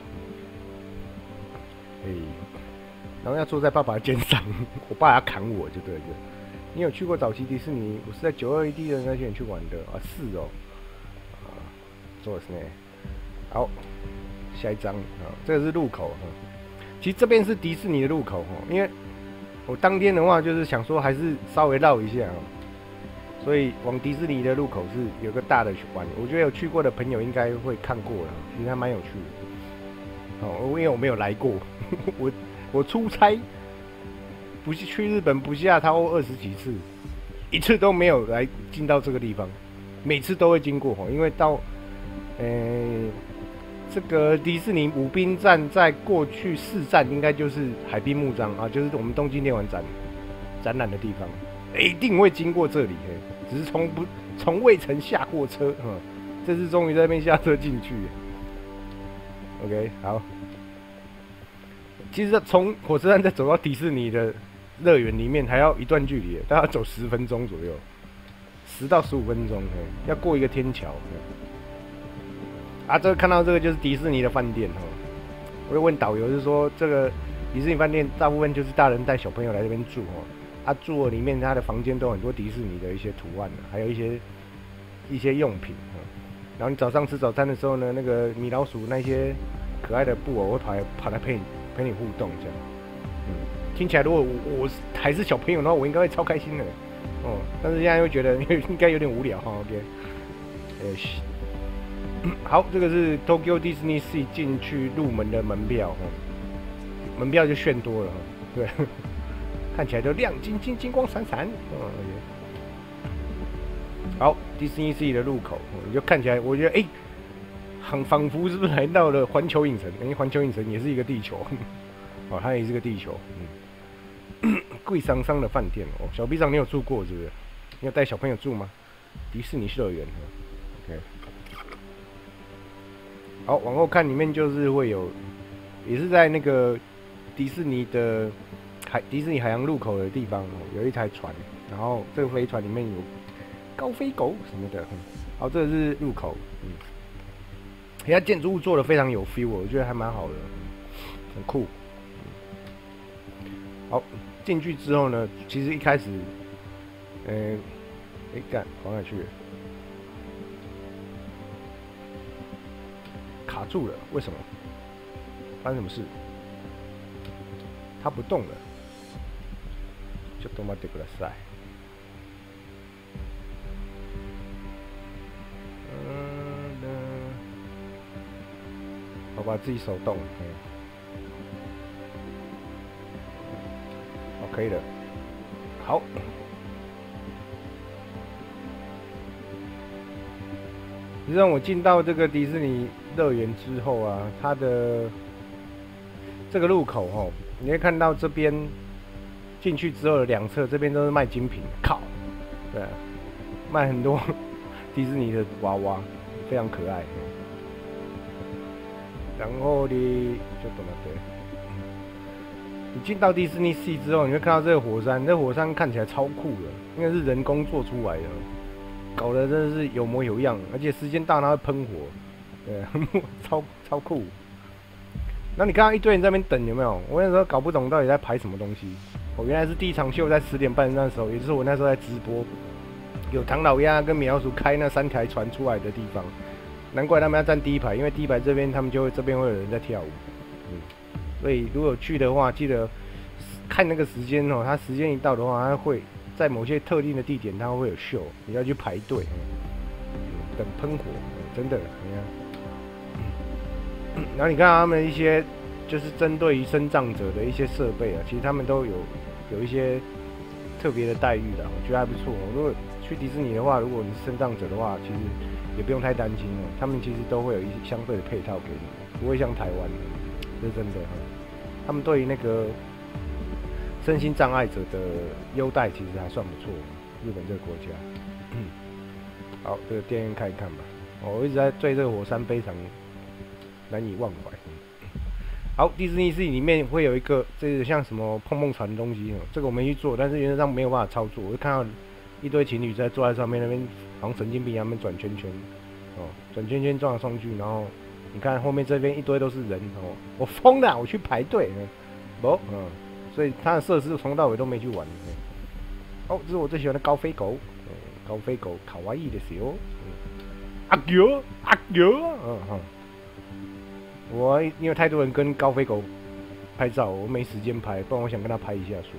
哎、欸，然后要坐在爸爸的肩上，我爸要扛我，就对了。你有去过早期迪士尼？我是在九二一 D 的那些人去玩的啊，是哦。啊，そうですね。好，下一张啊，这个是入口哈。其实这边是迪士尼的入口哈，因为我当天的话就是想说还是稍微绕一下啊。所以往迪士尼的入口是有个大的环，我觉得有去过的朋友应该会看过了，其实还蛮有趣的。哦，因为我没有来过，我我出差不是去日本不下超过二十几次，一次都没有来进到这个地方，每次都会经过因为到呃这个迪士尼武滨站在过去四站应该就是海滨幕张啊，就是我们东京电玩展展览的地方。一定会经过这里，只是从不从未曾下过车，嗯，这次终于在那边下车进去。OK， 好。其实从火车站再走到迪士尼的乐园里面还要一段距离，大概要走十分钟左右，十到十五分钟，要过一个天桥。啊，这个看到这个就是迪士尼的饭店哈，我就问导游，就是说这个迪士尼饭店大部分就是大人带小朋友来这边住哦。他、啊、住的里面，他的房间都有很多迪士尼的一些图案，还有一些一些用品。然后你早上吃早餐的时候呢，那个米老鼠那些可爱的布偶会跑来跑来陪你陪你互动，这样。嗯，听起来如果 我, 我还是小朋友的话，我应该会超开心的。哦，但是现在又觉得应该有点无聊哈。OK， 呃，好，这个是 Tokyo Disney Sea 进去入门的门票，哦，门票就炫多了，对。看起来都亮晶晶、金光闪闪。嗯，好，迪士尼 Sea 的入口，你就看起来，我觉得哎，很、欸、仿佛是不是来到了环球影城？因为环球影城也是一个地球，哦，它也是个地球。嗯，贵桑桑的饭店哦，小 B 长你有住过是不是？你有带小朋友住吗？迪士尼乐园 ，OK。好，往后看里面就是会有，也是在那个迪士尼的。海迪士尼海洋入口的地方有一台船，然后这个飞船里面有高飞狗什么的。好，这个是入口，嗯，人家建筑物做的非常有 feel， 我觉得还蛮好的，很酷。好，进去之后呢，其实一开始，嗯、呃，哎干跑哪去了？卡住了，为什么？发生什么事？它不动了。ちょっと待ってください。嗯，我把自己手动，嗯，好，可以了。好，实际上我进到这个迪士尼乐园之后啊，它的这个入口哦，你会看到这边。进去之后的两侧，这边都是卖精品，靠，对，卖很多迪士尼的娃娃，非常可爱。然后呢，就怎么对？你进到迪士尼 Sea 之后，你会看到这个火山，这火山看起来超酷的，应该是人工做出来的，搞得真的是有模有样，而且时间到它会喷火，对，超超酷。然后你看到一堆人在那边等，有没有？我那时候搞不懂到底在排什么东西。哦，原来是第一场秀在十点半那时候，也就是我那时候在直播，有唐老鸭跟米老鼠开那三台船出来的地方，难怪他们要站第一排，因为第一排这边他们就会这边会有人在跳舞，嗯，所以如果去的话，记得看那个时間哦，它时间一到的话，它会在某些特定的地点它会有秀，你要去排队，嗯，等喷火，真的，你看，然后你看他们一些就是针对于身障者的一些设备啊，其实他们都有。有一些特别的待遇的，我觉得还不错。如果去迪士尼的话，如果你是身障者的话，其实也不用太担心哦。他们其实都会有一些相对的配套给你，不会像台湾，这是真的哈。他们对于那个身心障碍者的优待其实还算不错，日本这个国家。嗯，好，这个电影看一看吧。哦、我一直在对这个火山非常难以忘怀。好，迪士尼系里面会有一个这个像什么碰碰船的东西，这个我没去做，但是原则上没有办法操作。我就看到一堆情侣在坐在上面，那边好像神经病一样，那边转圈圈，哦，转圈圈撞来撞去，然后你看后面这边一堆都是人，哦，我疯了，我去排队，不，嗯，所以它的设施从头到尾都没去玩。哦，这是我最喜欢的高飞狗，嗯、高飞狗，卡哇伊的时候。阿狗，阿狗，嗯哈，我因为太多人跟高飞狗拍照，我没时间拍，不然我想跟他拍一下说。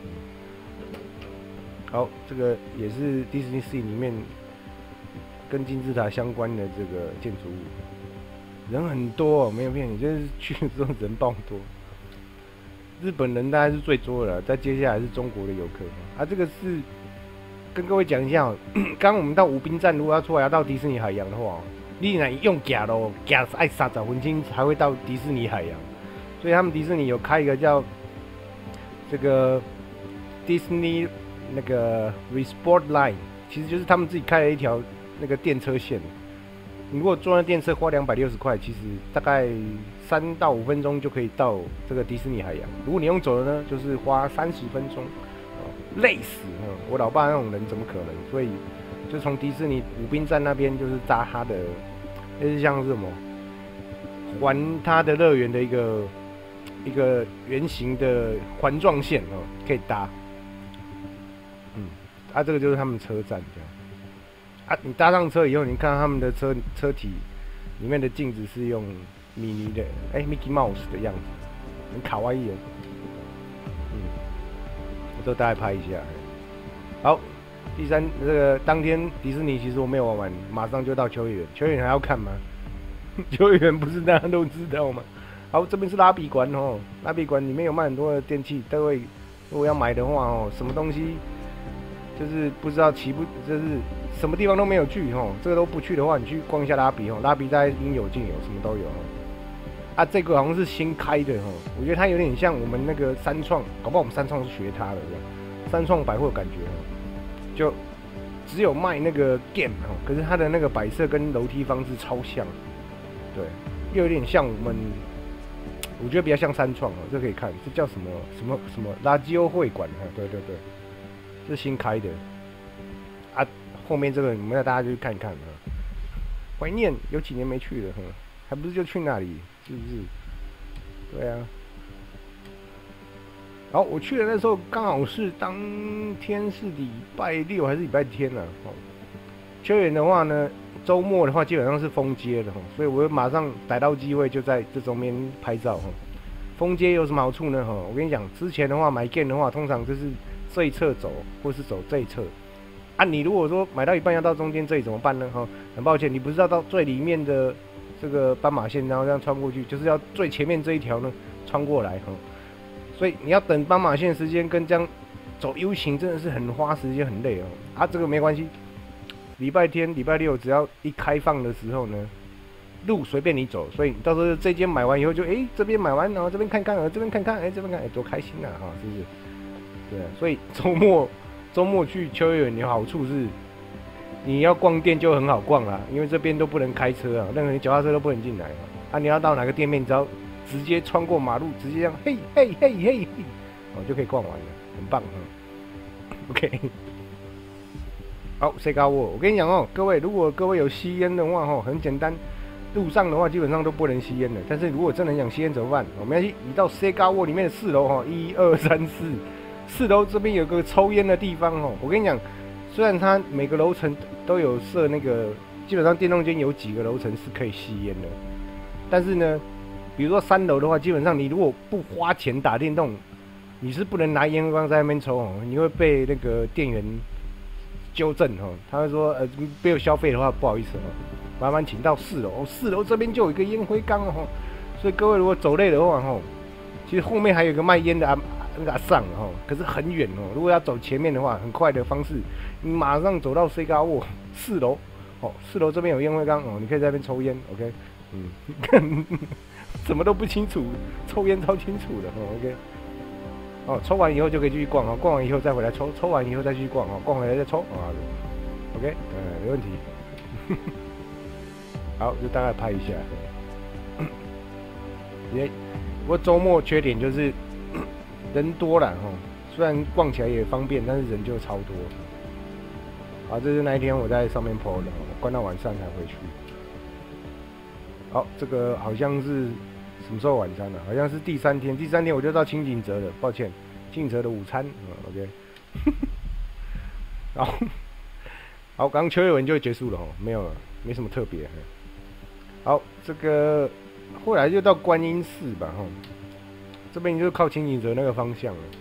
好，这个也是迪士尼 Sea 里面跟金字塔相关的这个建筑物，人很多、哦，没有骗你，就是去的时候人爆多。日本人大概是最多的，再接下来是中国的游客。啊，这个是。跟各位讲一下哦，刚刚我们到武滨站，如果要出来要到迪士尼海洋的话，你乃用走咯，走爱三十分钟才会到迪士尼海洋。所以他们迪士尼有开一个叫这个 Disney 那个 Resport Line， 其实就是他们自己开了一条那个电车线。你如果坐那电车花两百六十块，其实大概三到五分钟就可以到这个迪士尼海洋。如果你用走的呢，就是花三十分钟。累死！我老爸那种人怎么可能？所以就从迪士尼武滨站那边，就是搭他的，类似像是什么环他的乐园的一个一个圆形的环状线哦，可以搭。嗯，啊，这个就是他们车站这样。啊，你搭上车以后，你看他们的车车体里面的镜子是用米妮的，哎、欸、，Mickey Mouse 的样子，很卡哇伊的。都大概拍一下。好，第三这个当天迪士尼其实我没有玩完，马上就到秋叶原。秋叶原还要看吗？秋叶原不是大家都知道吗？好，这边是拉比馆哦，拉比馆里面有卖很多的电器，各位如果要买的话哦，什么东西就是不知道齐不，就是什么地方都没有去哦，这个都不去的话，你去逛一下拉比哦，拉比在应有尽有，什么都有哦。啊，这个好像是新开的哈，我觉得它有点像我们那个三创，搞不好我们三创是学它的，三创百货的感觉哈，就只有卖那个 game 哈，可是它的那个摆设跟楼梯方式超像，对，又有点像我们，我觉得比较像三创哦，这可以看，这叫什么什么什么垃圾欧会馆哈，对对对，这是新开的，啊，后面这个你们要大家就去看看啊，怀念有几年没去了哈，还不是就去那里。是不是？对啊。好，我去的那时候刚好是当天是礼拜六还是礼拜天呢、啊？哦，秋叶原的话呢，周末的话基本上是封街的哈，所以我马上逮到机会就在这中间拍照哈。封街有什么好处呢？哈，我跟你讲，之前的话买 game 的话，通常就是这一侧走，或是走这一侧。啊，你如果说买到一半要到中间这里怎么办呢？哈，很抱歉，你不是要到最里面的。这个斑马线，然后这样穿过去，就是要最前面这一条呢穿过来哈，所以你要等斑马线时间跟这样走 U 型真的是很花时间很累哦。啊，这个没关系，礼拜天、礼拜六只要一开放的时候呢，路随便你走，所以到时候这间买完以后就哎、欸、这边买完，然后这边看看，这边看看，哎、欸、这边看，哎、欸、多开心啊哈，是不是？对啊，所以周末周末去秋叶原有好处是。你要逛店就很好逛啦，因为这边都不能开车啊，任何脚踏车都不能进来啊。啊，你要到哪个店面，只要直接穿过马路，直接这样嘿嘿嘿嘿嘿，哦就可以逛完了，很棒哈、嗯。OK， 好 ，Sega World， 我跟你讲哦，各位如果各位有吸烟的话哦，很简单，路上的话基本上都不能吸烟的。但是如果真的想吸烟怎么办？我们要去你到 Sega World 里面的四楼哈，一二三四，四楼这边有个抽烟的地方哦。我跟你讲。虽然它每个楼层都有设那个，基本上电动间有几个楼层是可以吸烟的，但是呢，比如说三楼的话，基本上你如果不花钱打电动，你是不能拿烟灰缸在那边抽哦，你会被那个店员纠正哦，他会说呃没有消费的话不好意思哦，麻烦请到四楼，四楼这边就有一个烟灰缸哦，所以各位如果走累的话哦，其实后面还有一个卖烟的阿那个阿桑哦，可是很远哦，如果要走前面的话，很快的方式。你马上走到 Sega World 四楼， 哦，四楼这边有烟灰缸哦，你可以在那边抽烟 ，OK， 嗯，什么都不清楚，抽烟超清楚的哦 ，OK， 哦，抽完以后就可以继续逛哦，逛完以后再回来抽，抽完以后再继续逛哦，逛回来再抽啊 ，OK， 呃，没问题。好，就大概拍一下。也，不过周末缺点就是人多了哈，虽然逛起来也方便，但是人就超多。好，这是那一天我在上面 po 的，关到晚上才回去。好，这个好像是什么时候晚餐呢、啊？好像是第三天，第三天我就到清景泽了，抱歉，清景泽的午餐、嗯、，OK。好，好，刚刚邱月文就结束了哦，没有了，没什么特别。好，这个后来就到观音寺吧，哈，这边就是靠清景泽那个方向了。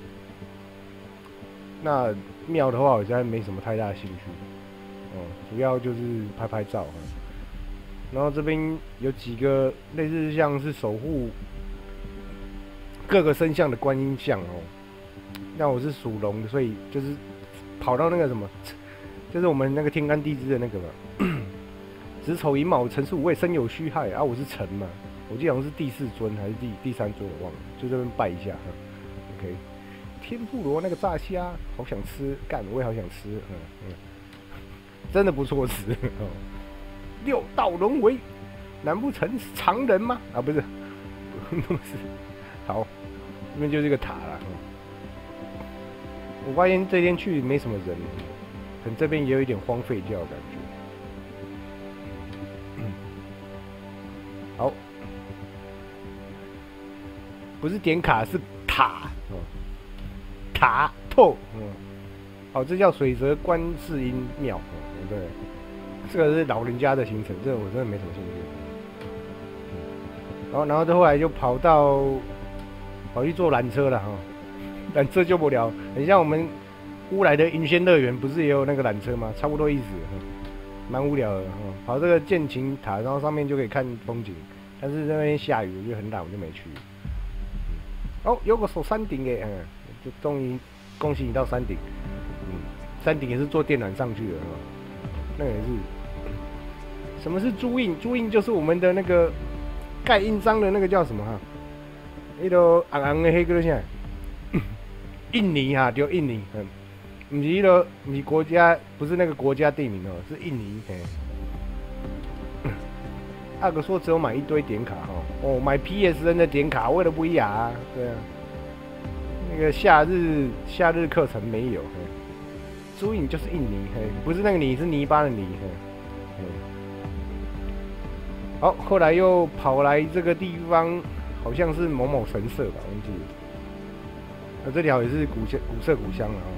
那庙的话，我现在没什么太大的兴趣，哦，主要就是拍拍照哈。然后这边有几个类似像是守护各个生肖的观音像哦。那我是属龙的，所以就是跑到那个什么，就是我们那个天干地支的那个嘛。子丑寅卯辰巳午未申酉戌亥啊，我是辰嘛，我记得好像是第四尊还是第第三尊，我忘了，就这边拜一下。OK， 天妇罗那个炸虾，好想吃，干我也好想吃，嗯嗯，真的不错吃。哦、六道轮回，难不成是常人吗？啊，不是，不是。好，这边就是一个塔了。嗯、我发现这天去没什么人，可能这边也有一点荒废掉的感觉。好，不是点卡，是塔，哦、塔透，嗯，好，这叫水泽观世音庙，哦、对，这个是老人家的行程，这个我真的没什么兴趣。嗯、然后，然后后来就跑到跑去坐缆车了哈，缆车救不了，很像我们乌来的云仙乐园，不是也有那个缆车吗？差不多意思。嗯蛮无聊的，嗯，跑这个剑琴塔，然后上面就可以看风景，但是那边下雨，我就很懒，我就没去。嗯、哦，有个守山顶诶，嗯，就终于恭喜你到山顶。嗯，山顶也是坐电缆上去的，嗯，那个也是。什么是朱印？朱印就是我们的那个盖印章的那个叫什么哈？那个红红的黑个啥？印尼哈，就印尼，嗯。不是那个，不是国家，不是那个国家地名哦，是印尼。嘿，阿哥说只有买一堆点卡哈，哦，买 P S N 的点卡为了不一样啊，对啊。那个夏日夏日课程没有，嘿，朱印就是印尼，嘿，不是那个泥，是泥巴的泥，嘿，好，后来又跑来这个地方，好像是某某神社吧，忘记了。那这条也是古香古色古香的哦。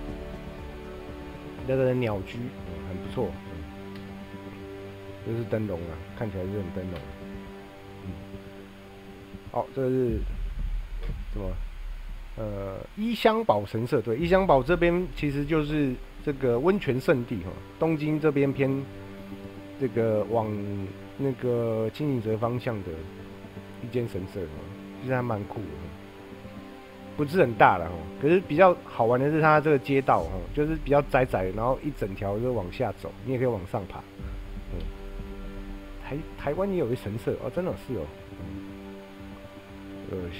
那个鸟居、嗯、很不错，嗯，这是灯笼啊，看起来是很灯笼。嗯，好，这是什么？呃，伊香保神社，对，伊香保这边其实就是这个温泉圣地哈，东京这边偏这个往那个清景泽方向的一间神社哈，其实还蛮酷的。不是很大了哈，可是比较好玩的是它这个街道哈，就是比较窄窄，然后一整条就往下走，你也可以往上爬。嗯，台台湾也有一神社哦，真的是哦。呃、嗯，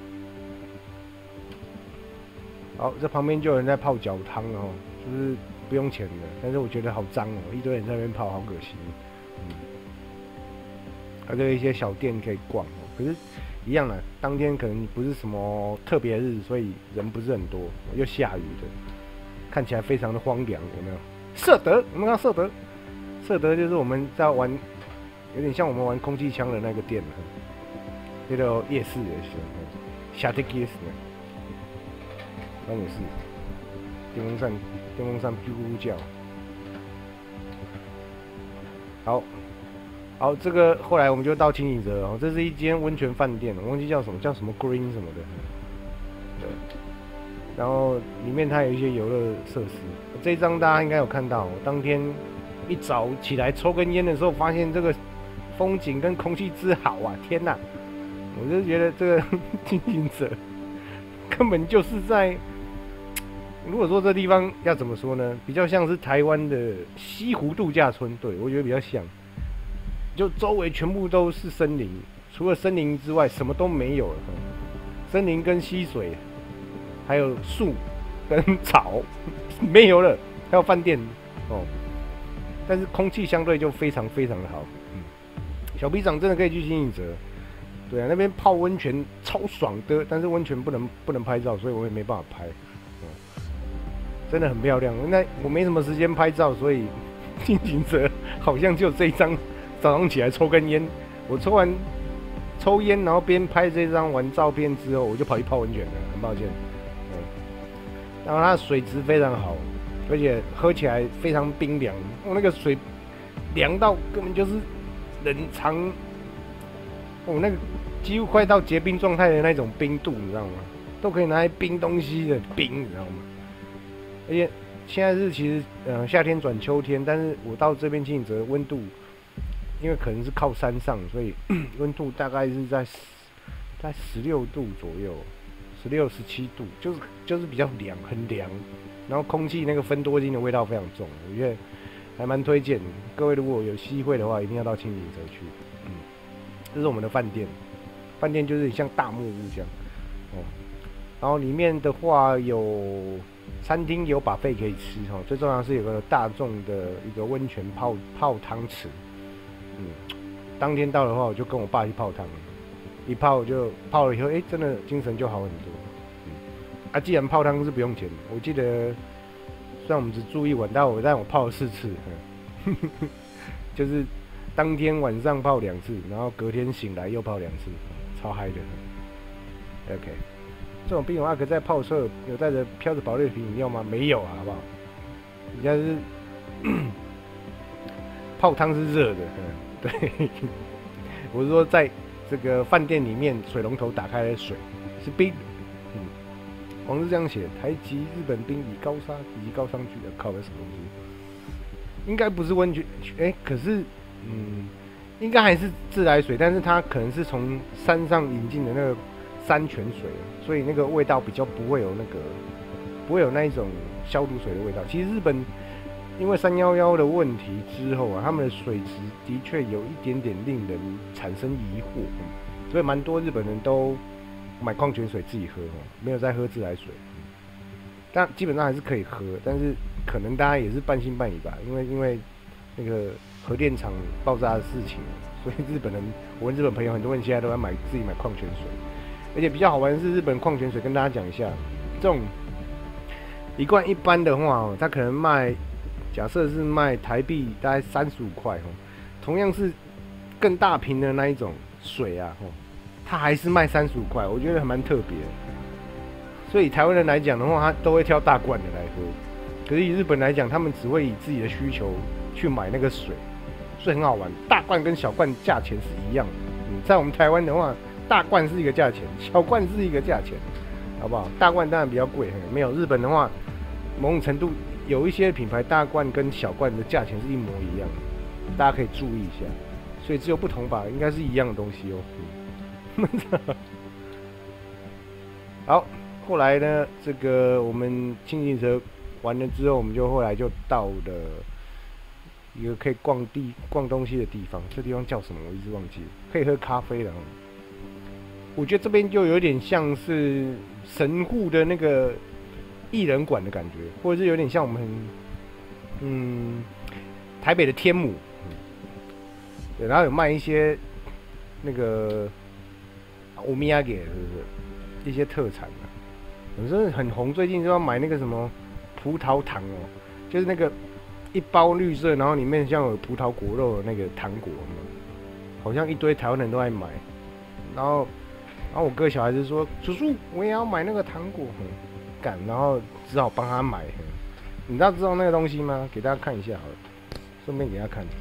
好，这旁边就有人在泡脚汤哦，就是不用钱的，但是我觉得好脏哦，一堆人在那边泡，好可惜。嗯，还有一些小店可以逛哦，可是。一样的，当天可能不是什么特别日，所以人不是很多，又下雨的，看起来非常的荒凉，有没有？色德，我们看色德，色德就是我们在玩，有点像我们玩空气枪的那个店，那个夜市也是，夏天夜市呢，那也是，电风扇，电风扇咕咕叫，好。好，这个后来我们就到清景泽哦，这是一间温泉饭店，我忘记叫什么，叫什么 Green 什么的，对。然后里面它有一些游乐设施，这一张大家应该有看到。我当天一早起来抽根烟的时候，发现这个风景跟空气之好啊，天哪！我就觉得这个清景泽根本就是在如果说这地方要怎么说呢？比较像是台湾的西湖度假村，对我觉得比较像。就周围全部都是森林，除了森林之外什么都没有了。森林跟溪水，还有树跟草没有了，还有饭店哦。但是空气相对就非常非常的好。嗯，小皮长真的可以去新义泽。对啊，那边泡温泉超爽的，但是温泉不能不能拍照，所以我也没办法拍。嗯，真的很漂亮。那我没什么时间拍照，所以新义泽好像就这一张。早上起来抽根烟，我抽完抽烟，然后边拍这张完照片之后，我就跑去泡温泉了。很抱歉，嗯，然后它的水质非常好，而且喝起来非常冰凉。我、哦、那个水凉到根本就是冷藏，我、哦、那个几乎快到结冰状态的那种冰度，你知道吗？都可以拿来冰东西的冰，你知道吗？而且现在是其实呃夏天转秋天，但是我到这边清泽温度。因为可能是靠山上，所以温度大概是在在十六度左右，十六十七度，就是就是比较凉，很凉。然后空气那个芬多精的味道非常重，我觉得还蛮推荐。各位如果有机会的话，一定要到清景泽去。嗯，这是我们的饭店，饭店就是像大木屋这样。哦，然后里面的话有餐厅有buffet可以吃哈，最重要是有个大众的一个温泉泡泡汤池。嗯，当天到的话，我就跟我爸去泡汤，一泡就泡了以后，哎、欸，真的精神就好很多。嗯，啊，既然泡汤是不用钱的，我记得虽然我们只住一晚，但我但我泡了四次，呵呵就是当天晚上泡两次，然后隔天醒来又泡两次，超嗨的。OK， 这种冰泳阿可在泡车有带着飘着保乐瓶饮料吗？没有啊，好不好？人家是泡汤是热的。嗯对，我是说，在这个饭店里面，水龙头打开的水是冰的。嗯，网是这样写：台籍日本兵以高沙以及高商举的，靠的什么东西？应该不是温泉，哎、欸，可是，嗯，应该还是自来水，但是它可能是从山上引进的那个山泉水，所以那个味道比较不会有那个，不会有那一种消毒水的味道。其实日本。因为三一一的问题之后啊，他们的水质的确有一点点令人产生疑惑，嗯、所以蛮多日本人都买矿泉水自己喝，没有在喝自来水。嗯、但基本上还是可以喝，但是可能大家也是半信半疑吧，因为因为那个核电厂爆炸的事情，所以日本人，我问日本朋友，很多人现在都在买自己买矿泉水，而且比较好玩的是日本矿泉水，跟大家讲一下，这种一罐一般的话，它可能卖。假设是卖台币大概三十五块哦，同样是更大瓶的那一种水啊，哦，它还是卖三十五块，我觉得还蛮特别。所以台湾人来讲的话，他都会挑大罐的来喝。可是以日本来讲，他们只会以自己的需求去买那个水，所以很好玩。大罐跟小罐价钱是一样的。嗯，在我们台湾的话，大罐是一个价钱，小罐是一个价钱，好不好？大罐当然比较贵，没有日本的话，某種程度。有一些品牌大罐跟小罐的价钱是一模一样的，大家可以注意一下。所以只有不同吧，应该是一样的东西哦。嗯、好，后来呢，这个我们清景泽完了之后，我们就后来就到了一个可以逛地逛东西的地方。这地方叫什么？我一直忘记了。可以喝咖啡的。我觉得这边就有点像是神户的那个。艺人馆的感觉，或者是有点像我们，嗯，台北的天母，嗯、对，然后有卖一些那个欧米亚给，是不是一些特产啊？有时候很红，最近就要买那个什么葡萄糖哦，就是那个一包绿色，然后里面像有葡萄果肉的那个糖果，好像一堆台湾人都爱买。然后，然后我哥小孩子说：“叔叔，我也要买那个糖果。嗯”干，然后只好帮他买。你知道知道那个东西吗？给大家看一下好了，顺便给大家看。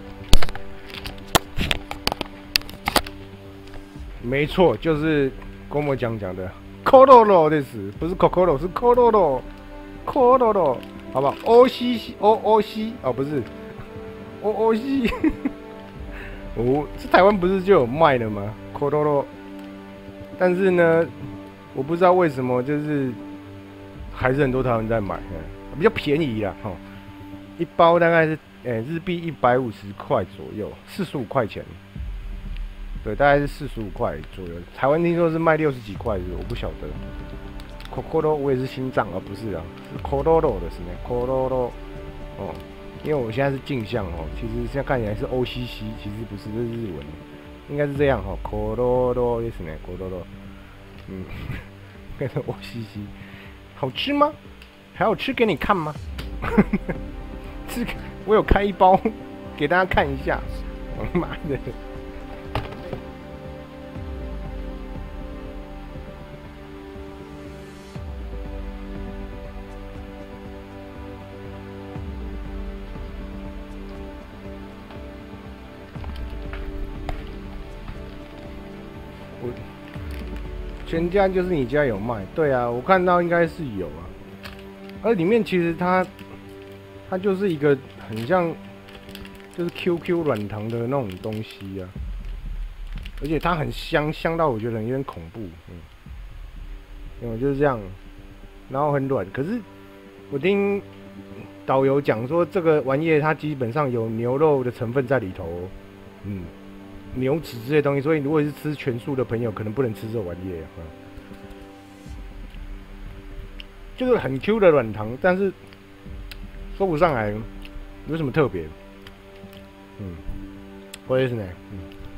没错，就是郭沫讲讲的 ，Kororo 的是不是 Kokoro 是 Kororo，Kororo 好不好 ？O C C O O C 哦不是 O O C， 哦，这台湾不是就有卖的吗 ？Kororo， 但是呢，我不知道为什么就是还是很多台湾人在买，比较便宜啦，哈，一包大概是。 哎、欸，日币一百五十块左右，四十五块钱，对，大概是四十五块左右。台湾听说是卖六十几块，我不晓得。Kokoro 我也是心脏啊，不是啊，是 Kororo 的是呢 ，Kororo 哦，因为我现在是镜像哦，其实现在看起来是 O C C， 其实不是，这是日文，应该是这样哈、哦、，Kororo 是呢 ，Kororo， 嗯，应该是 O C C， 好吃吗？还要吃给你看吗？吃。 我有开一包给大家看一下，我妈的！我全家就是你家有卖，对啊，我看到应该是有啊，而里面其实它它就是一个。 很像，就是 Q Q 软糖的那种东西啊，而且它很香，香到我觉得有点恐怖，嗯，因为就是这样，然后很软。可是我听导游讲说，这个玩意它基本上有牛肉的成分在里头，嗯，牛脂这些东西，所以如果是吃全素的朋友，可能不能吃这玩意，嗯，就是很 Q 的软糖，但是说不上来。 有什么特别？嗯，我也是呢。嗯，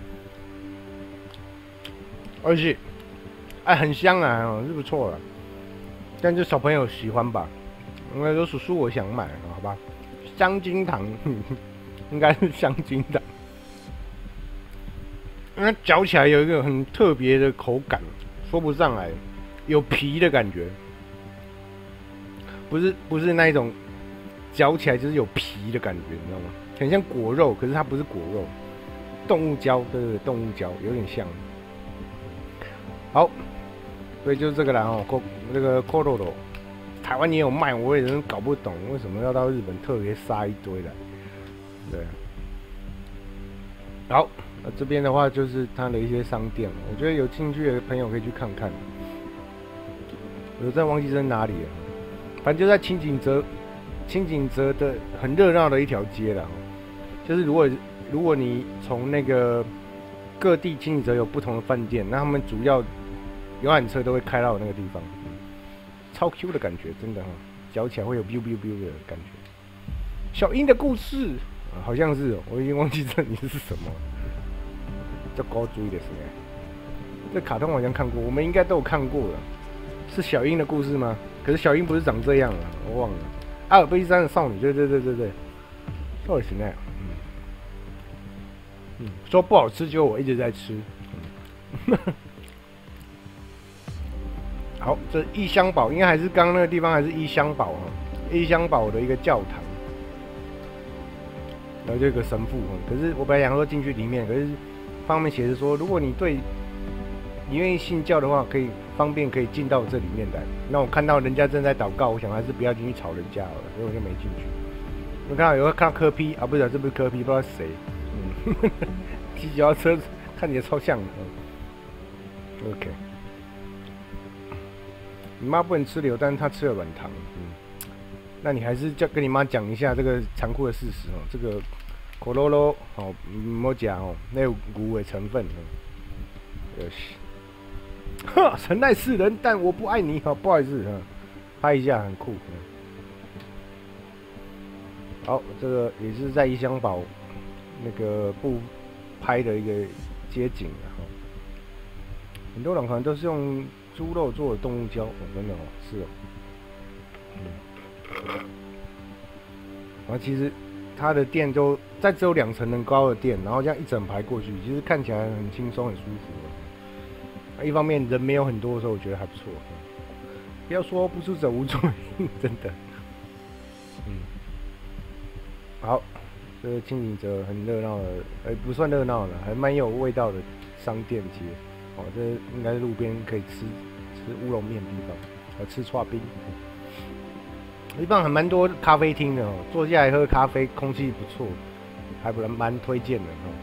而且，哎，很香啊，是不错了。但就小朋友喜欢吧。应该说叔叔我想买，好吧？香精糖，应该是香精糖。因为嚼起来有一个很特别的口感，说不上来，有皮的感觉，不是不是那一种。 嚼起来就是有皮的感觉，你知道吗？很像果肉，可是它不是果肉，动物胶，对对对，动物胶有点像。好，所以就是这个啦哦，这个 Kororo， 台湾也有卖，我也真搞不懂为什么要到日本特别杀一堆来。对，好，那这边的话就是它的一些商店，我觉得有兴趣的朋友可以去看看。我真的忘记在哪里了，反正就在清景泽。 清景泽的很热闹的一条街啦，就是如果如果你从那个各地清景泽有不同的饭店，那他们主要游览车都会开到那个地方，嗯、超 Q 的感觉，真的哈，嚼起来会有 biu biu biu 的感觉。小樱的故事、啊、好像是、哦，我已经忘记这里是什么，叫高追的是呢。这卡通好像看过，我们应该都有看过了，是小樱的故事吗？可是小樱不是长这样啊，我忘了。 阿尔卑斯山的少女，对对对对对，少女时代，嗯嗯，说不好吃，就我一直在吃。嗯、好，这异乡堡应该还是刚刚那个地方，还是异乡堡哈，异乡堡的一个教堂，然后就有个神父哈。可是我本来想说进去里面，可是上面写着说，如果你对你愿意信教的话，可以方便可以进到这里面来。那我看到人家正在祷告，我想还是不要进去吵人家好了，所以我就没进去。我看到有个看到柯 P 啊，不是，这不是柯 P， 不知道是谁。嗯，骑脚踏车看起来超像的。嗯 OK， 你妈不能吃榴，但是她吃了软糖。嗯，那你还是叫跟你妈讲一下这个残酷的事实哦。这个可乐咯，哦，莫讲哦，那有牛的成分。嗯，是。呵，神爱世人，但我不爱你。好，不好意思，哈，拍一下很酷。嗯、好，这个也是在异乡堡那个部拍的一个街景啊。哈，很多人可能都是用猪肉做的动物胶，哦、真的哦，是哦。嗯。然后其实它的店都在只有两层楼高的店，然后这样一整排过去，其实看起来很轻松、很舒服。一方面人没有很多的时候，我觉得还不错。不要说不出者无罪，真的。嗯，好，这个清景泽很热闹的，呃，不算热闹了，还蛮有味道的商店街。 哦，这应该是路边可以吃吃乌龙面的地方，呃，吃刨冰。地方还蛮多咖啡厅的哦，坐下来喝咖啡，空气不错，还不蛮推荐的哦。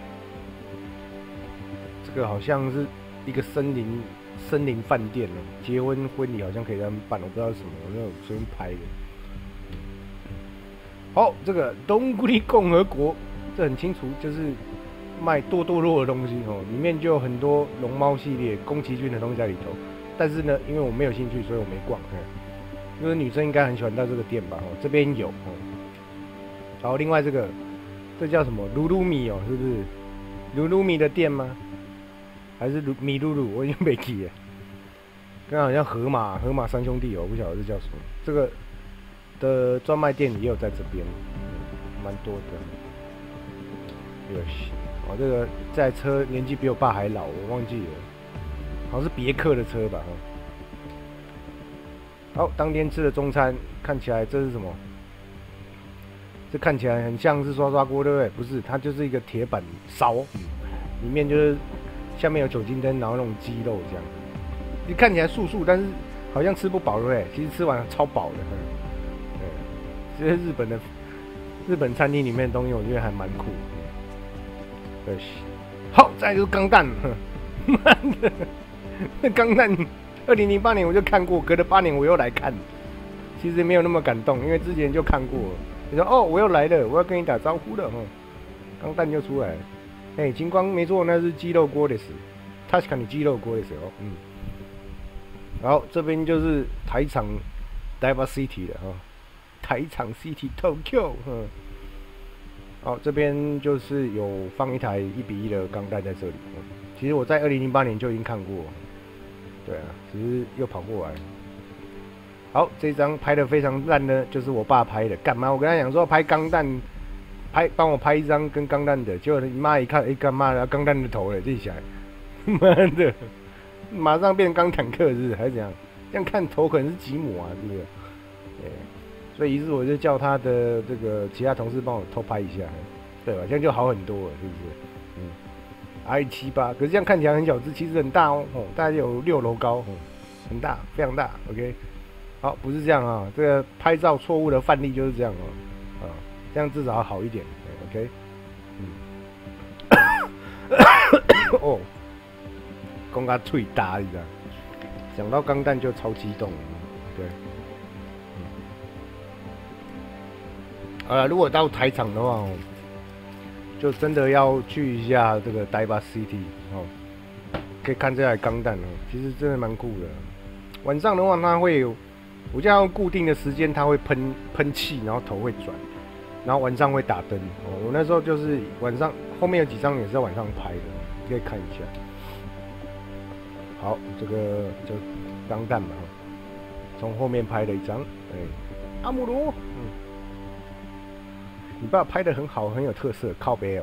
这个好像是一个森林森林饭店哦，结婚婚礼好像可以在那边办，我不知道是什么，我那种随便拍的。好，这个东古里共和国，这很清楚，就是卖多多肉的东西哦，里面就有很多龙猫系列、宫崎骏的东西在里头。但是呢，因为我没有兴趣，所以我没逛。因为女生应该很喜欢到这个店吧？哦，这边有哦。然后另外这个，这叫什么？鲁鲁米哦，是不是？鲁鲁米的店吗？还是鲁米鲁鲁？我已经没记了。刚刚好像河马河马三兄弟哦，我不晓得这叫什么。这个的专卖店也有在这边，蛮、嗯、多的。有哦，这个这台车年纪比我爸还老，我忘记了，好像是别克的车吧？哦。好，当天吃的中餐，看起来这是什么？这看起来很像是刷刷锅，对不对？不是，它就是一个铁板烧，嗯、里面就是下面有酒精灯，然后那种鸡肉这样。你看起来素素，但是好像吃不饱，对不对？其实吃完超饱的。嗯，这些日本的日本餐厅里面的东西，我觉得还蛮酷。对，好，再来就是钢弹，妈的，那钢弹。二零零八年我就看过，隔了八年我又来看，其实没有那么感动，因为之前就看过了。你说哦，我又来了，我要跟你打招呼了哈，钢弹就出来了。哎、欸，金光没错，那是鸡肉锅的事，他是看你鸡肉锅的时候，嗯。然后这边就是台场 Daiba City 的哈，台场 City Tokyo， 嗯。好，这边就是有放一台一比一的钢弹在这里。嗯、其实我在二零零八年就已经看过了。对啊，只是又跑过来。好，这张拍的非常烂呢，就是我爸拍的。干嘛？我跟他讲说拍钢弹，拍帮我拍一张跟钢弹的，结果你妈一看，哎、欸，干嘛？钢弹的头嘞，记起来，妈的，马上变钢坦克是不是？还是怎样？这样看头可能是吉姆啊，是不是？对，所以于是我就叫他的这个其他同事帮我偷拍一下，对吧？这样就好很多了，是不是？嗯。I 七八，可是这样看起来很小只，其实很大哦，哦大概有六楼高，哦，很大，非常大。OK， 好，不是这样啊，这个拍照错误的范例就是这样哦，啊，这样至少好一点。OK， 嗯，哦，讲他嘴大，你知道？想到钢弹就超激动，对，嗯，好了，如果到台场的话哦。就真的要去一下这个 Daiba City 哦，可以看这台钢弹哦，其实真的蛮酷的。晚上的话，它会有，我这样固定的时间，它会喷喷气，然后头会转，然后晚上会打灯哦。我那时候就是晚上，后面有几张也是在晚上拍的，可以看一下。好，这个就钢弹嘛，从后面拍了一张，哎，阿姆罗，嗯。你爸拍得很好，很有特色，靠北哦。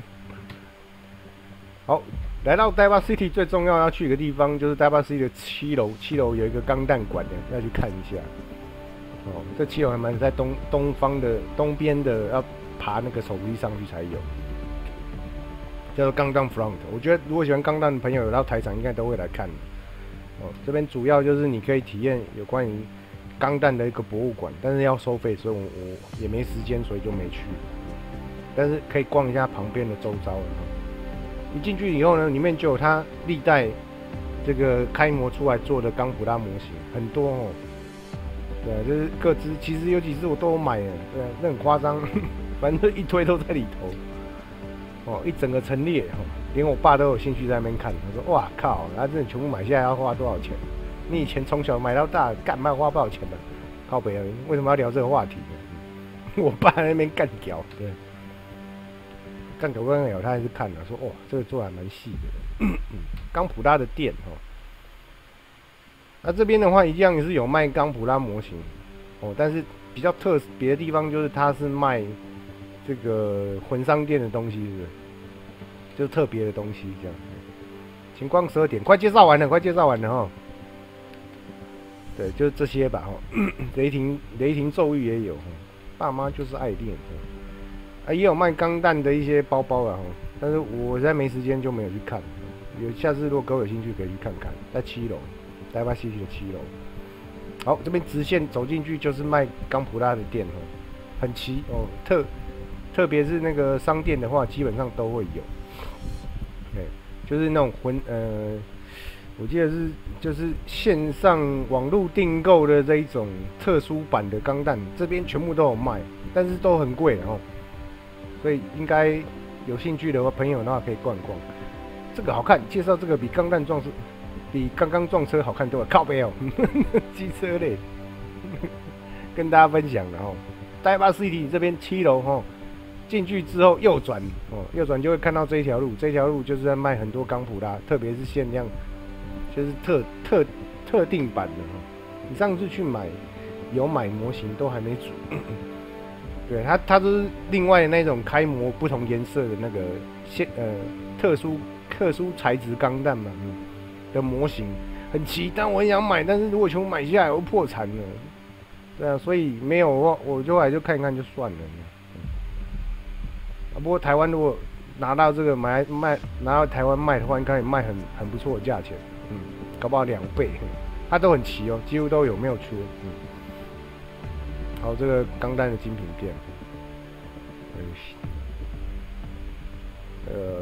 好，来到 Daiba City 最重要要去一个地方，就是 Daiba City 的七楼，七楼有一个钢弹馆的，要去看一下。哦，这七楼还蛮在东东方的东边的，要爬那个手扶梯上去才有，叫做钢弹 Front。我觉得如果喜欢钢弹的朋友，有到台场应该都会来看。哦，这边主要就是你可以体验有关于钢弹的一个博物馆，但是要收费，所以我我也没时间，所以就没去。但是可以逛一下旁边的周遭了。一进去以后呢，里面就有它历代这个开模出来做的钢普拉模型，很多哦。对啊，就是各只，其实有几只我都有买了，对啊，那很夸张，反正一堆都在里头。哦，一整个陈列，哦，连我爸都有兴趣在那边看。他说：“哇靠，那这全部买下来要花多少钱？”你以前从小买到大，干嘛花不少钱的？靠北人为什么要聊这个话题呢？我爸在那边干屌，对，干屌干屌，他还是看了，说哇，这个做还蛮细的。钢普拉的店哦，那这边的话一样也是有卖钢普拉模型哦，但是比较特别的地方就是它是卖这个魂商店的东西，是不是？就是特别的东西这样。晴光十二点，快介绍完了，快介绍完了哈。对，就是这些吧，哈。雷霆雷霆咒语也有，爸妈就是爱练，啊，也有卖钢弹的一些包包啊，但是我现在没时间就没有去看。 有下次如果各位有兴趣可以去看看，在七楼，台北 City 的七楼。好，这边直线走进去就是卖钢普拉的店哦，很齐哦，特特别是那个商店的话，基本上都会有。对，就是那种混呃，我记得是就是线上网络订购的这一种特殊版的钢弹，这边全部都有卖，但是都很贵哦，所以应该有兴趣的话，朋友的话可以逛逛。这个好看，介绍这个比钢弹撞车。比刚刚撞车好看多了，靠背哦，机车类，跟大家分享的哦。台北 City 这边七楼哦，进去之后右转哦，右转就会看到这一条路，这条路就是在卖很多钢普拉，特别是限量，就是特特特定版的哦。你上次去买有买模型都还没组，对它它都是另外的那种开模不同颜色的那个现呃特殊特殊材质钢弹嘛。嗯的模型很齐，但我很想买，但是如果全部买下来，我破产了。对啊，所以没有我，我就来就看一看就算了。啊，不过台湾如果拿到这个买卖，拿到台湾卖的话，应该也卖很很不错的价钱，嗯，搞不好两倍。它都很齐哦，几乎都有，没有缺。嗯，好，这个钢弹的精品片，呃。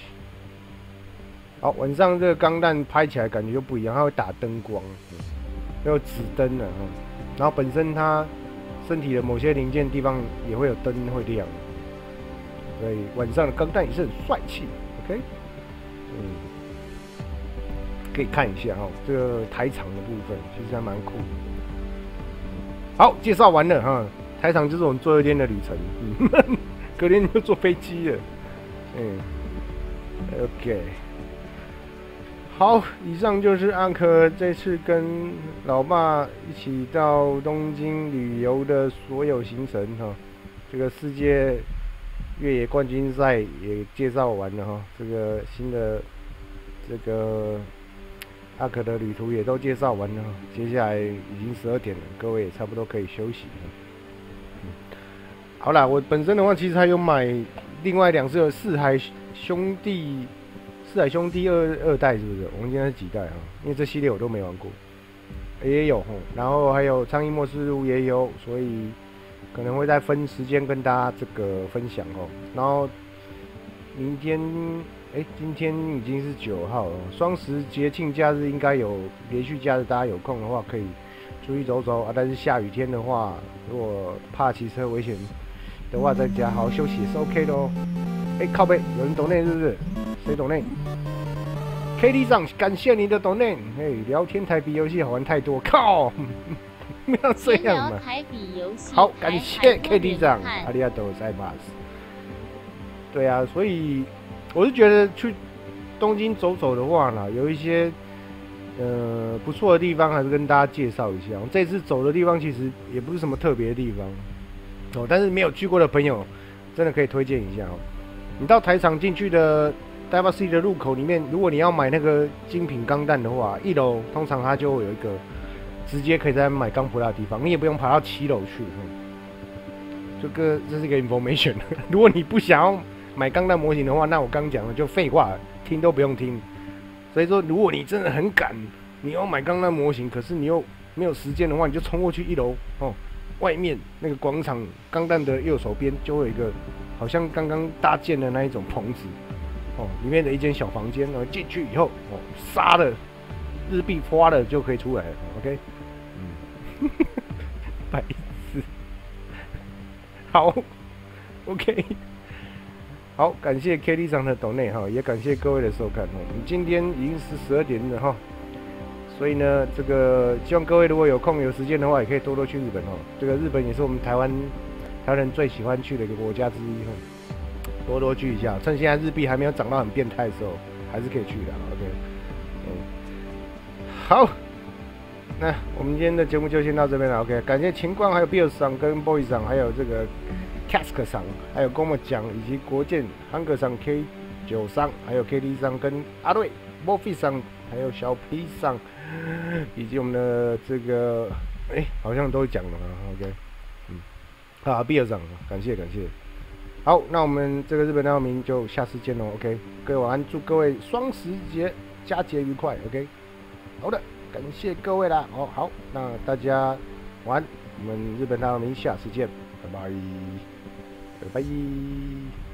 好，晚上这个钢弹拍起来感觉就不一样，它会打灯光，嗯、有指灯的哈。然后本身它身体的某些零件地方也会有灯会亮，所以晚上的钢弹也是很帅气。OK， 嗯，可以看一下哈，这个台场的部分其实还蛮酷的。好，介绍完了哈，台场就是我们最后一天的旅程，嗯，隔天就坐飞机了，嗯 ，OK。好，以上就是阿可这次跟老爸一起到东京旅游的所有行程哈。这个世界越野冠军赛也介绍完了哈，这个新的这个阿可的旅途也都介绍完了，接下来已经十二点了，各位也差不多可以休息了。嗯，好啦，我本身的话其实还有买另外两只四海兄弟。四海兄弟二二代是不是？我们现在是几代啊？因为这系列我都没玩过，也有吼，然后还有苍蝇末世录也有，所以可能会再分时间跟大家这个分享哦。然后明天，哎、欸，今天已经是九号了，双十节庆假日应该有连续假日，大家有空的话可以出去走走啊。但是下雨天的话，如果怕骑车危险的话，在家好好休息也是 OK 的哦。哎、欸，靠背，有人懂内是不是？谁懂内 ？K D 上感谢你的懂内。嘿，聊天台比游戏好玩太多，靠！不要这样嘛。好，感谢 K D 上，阿里亚多塞巴斯。对啊，所以我是觉得去东京走走的话呢，有一些呃不错的地方，还是跟大家介绍一下。我这次走的地方其实也不是什么特别的地方哦，但是没有去过的朋友，真的可以推荐一下哦。你到台场进去的台北 City 的入口里面，如果你要买那个精品钢弹的话，一楼通常它就会有一个直接可以在买钢普拉的地方，你也不用跑到七楼去。嗯，这个这是一个 information。如果你不想要买钢弹模型的话，那我刚讲的就废话，听都不用听。所以说，如果你真的很赶，你要买钢弹模型，可是你又没有时间的话，你就冲过去一楼哦，外面那个广场钢弹的右手边就会有一个。好像刚刚搭建的那一种棚子，哦，里面的一间小房间，然后进去以后，哦，杀了日币花了就可以出来了 ，OK， 嗯，白痴，好 ，OK， 好，感谢 K D 上的抖内哈，也感谢各位的收看哦。我们今天已经是十二点了哈，所以呢，这个希望各位如果有空有时间的话，也可以多多去日本哦。这个日本也是我们台湾。台湾人最喜欢去的一个国家之一，多多去一下。趁现在日币还没有涨到很变态的时候，还是可以去的。OK， 嗯，好，那我们今天的节目就先到这边了。OK， 感谢秦光、还有 Bill 上、跟 Boy 上、还有这个 Cask 上，还有跟我们讲，以及国建 Hunger 上、K 九上，还有 K D 上、跟阿瑞、Boffy 上，还有小 P 上，以及我们的这个，哎、欸，好像都讲了啊。OK。啊，毕业长，感谢感谢。 好，那我们这个日本大道民就下次见喽 ，OK， 各位晚安，祝各位双十节佳节愉快 ，OK， 好的，感谢各位啦，哦，好，那大家晚安，我们日本大道民下次见，拜拜，拜拜。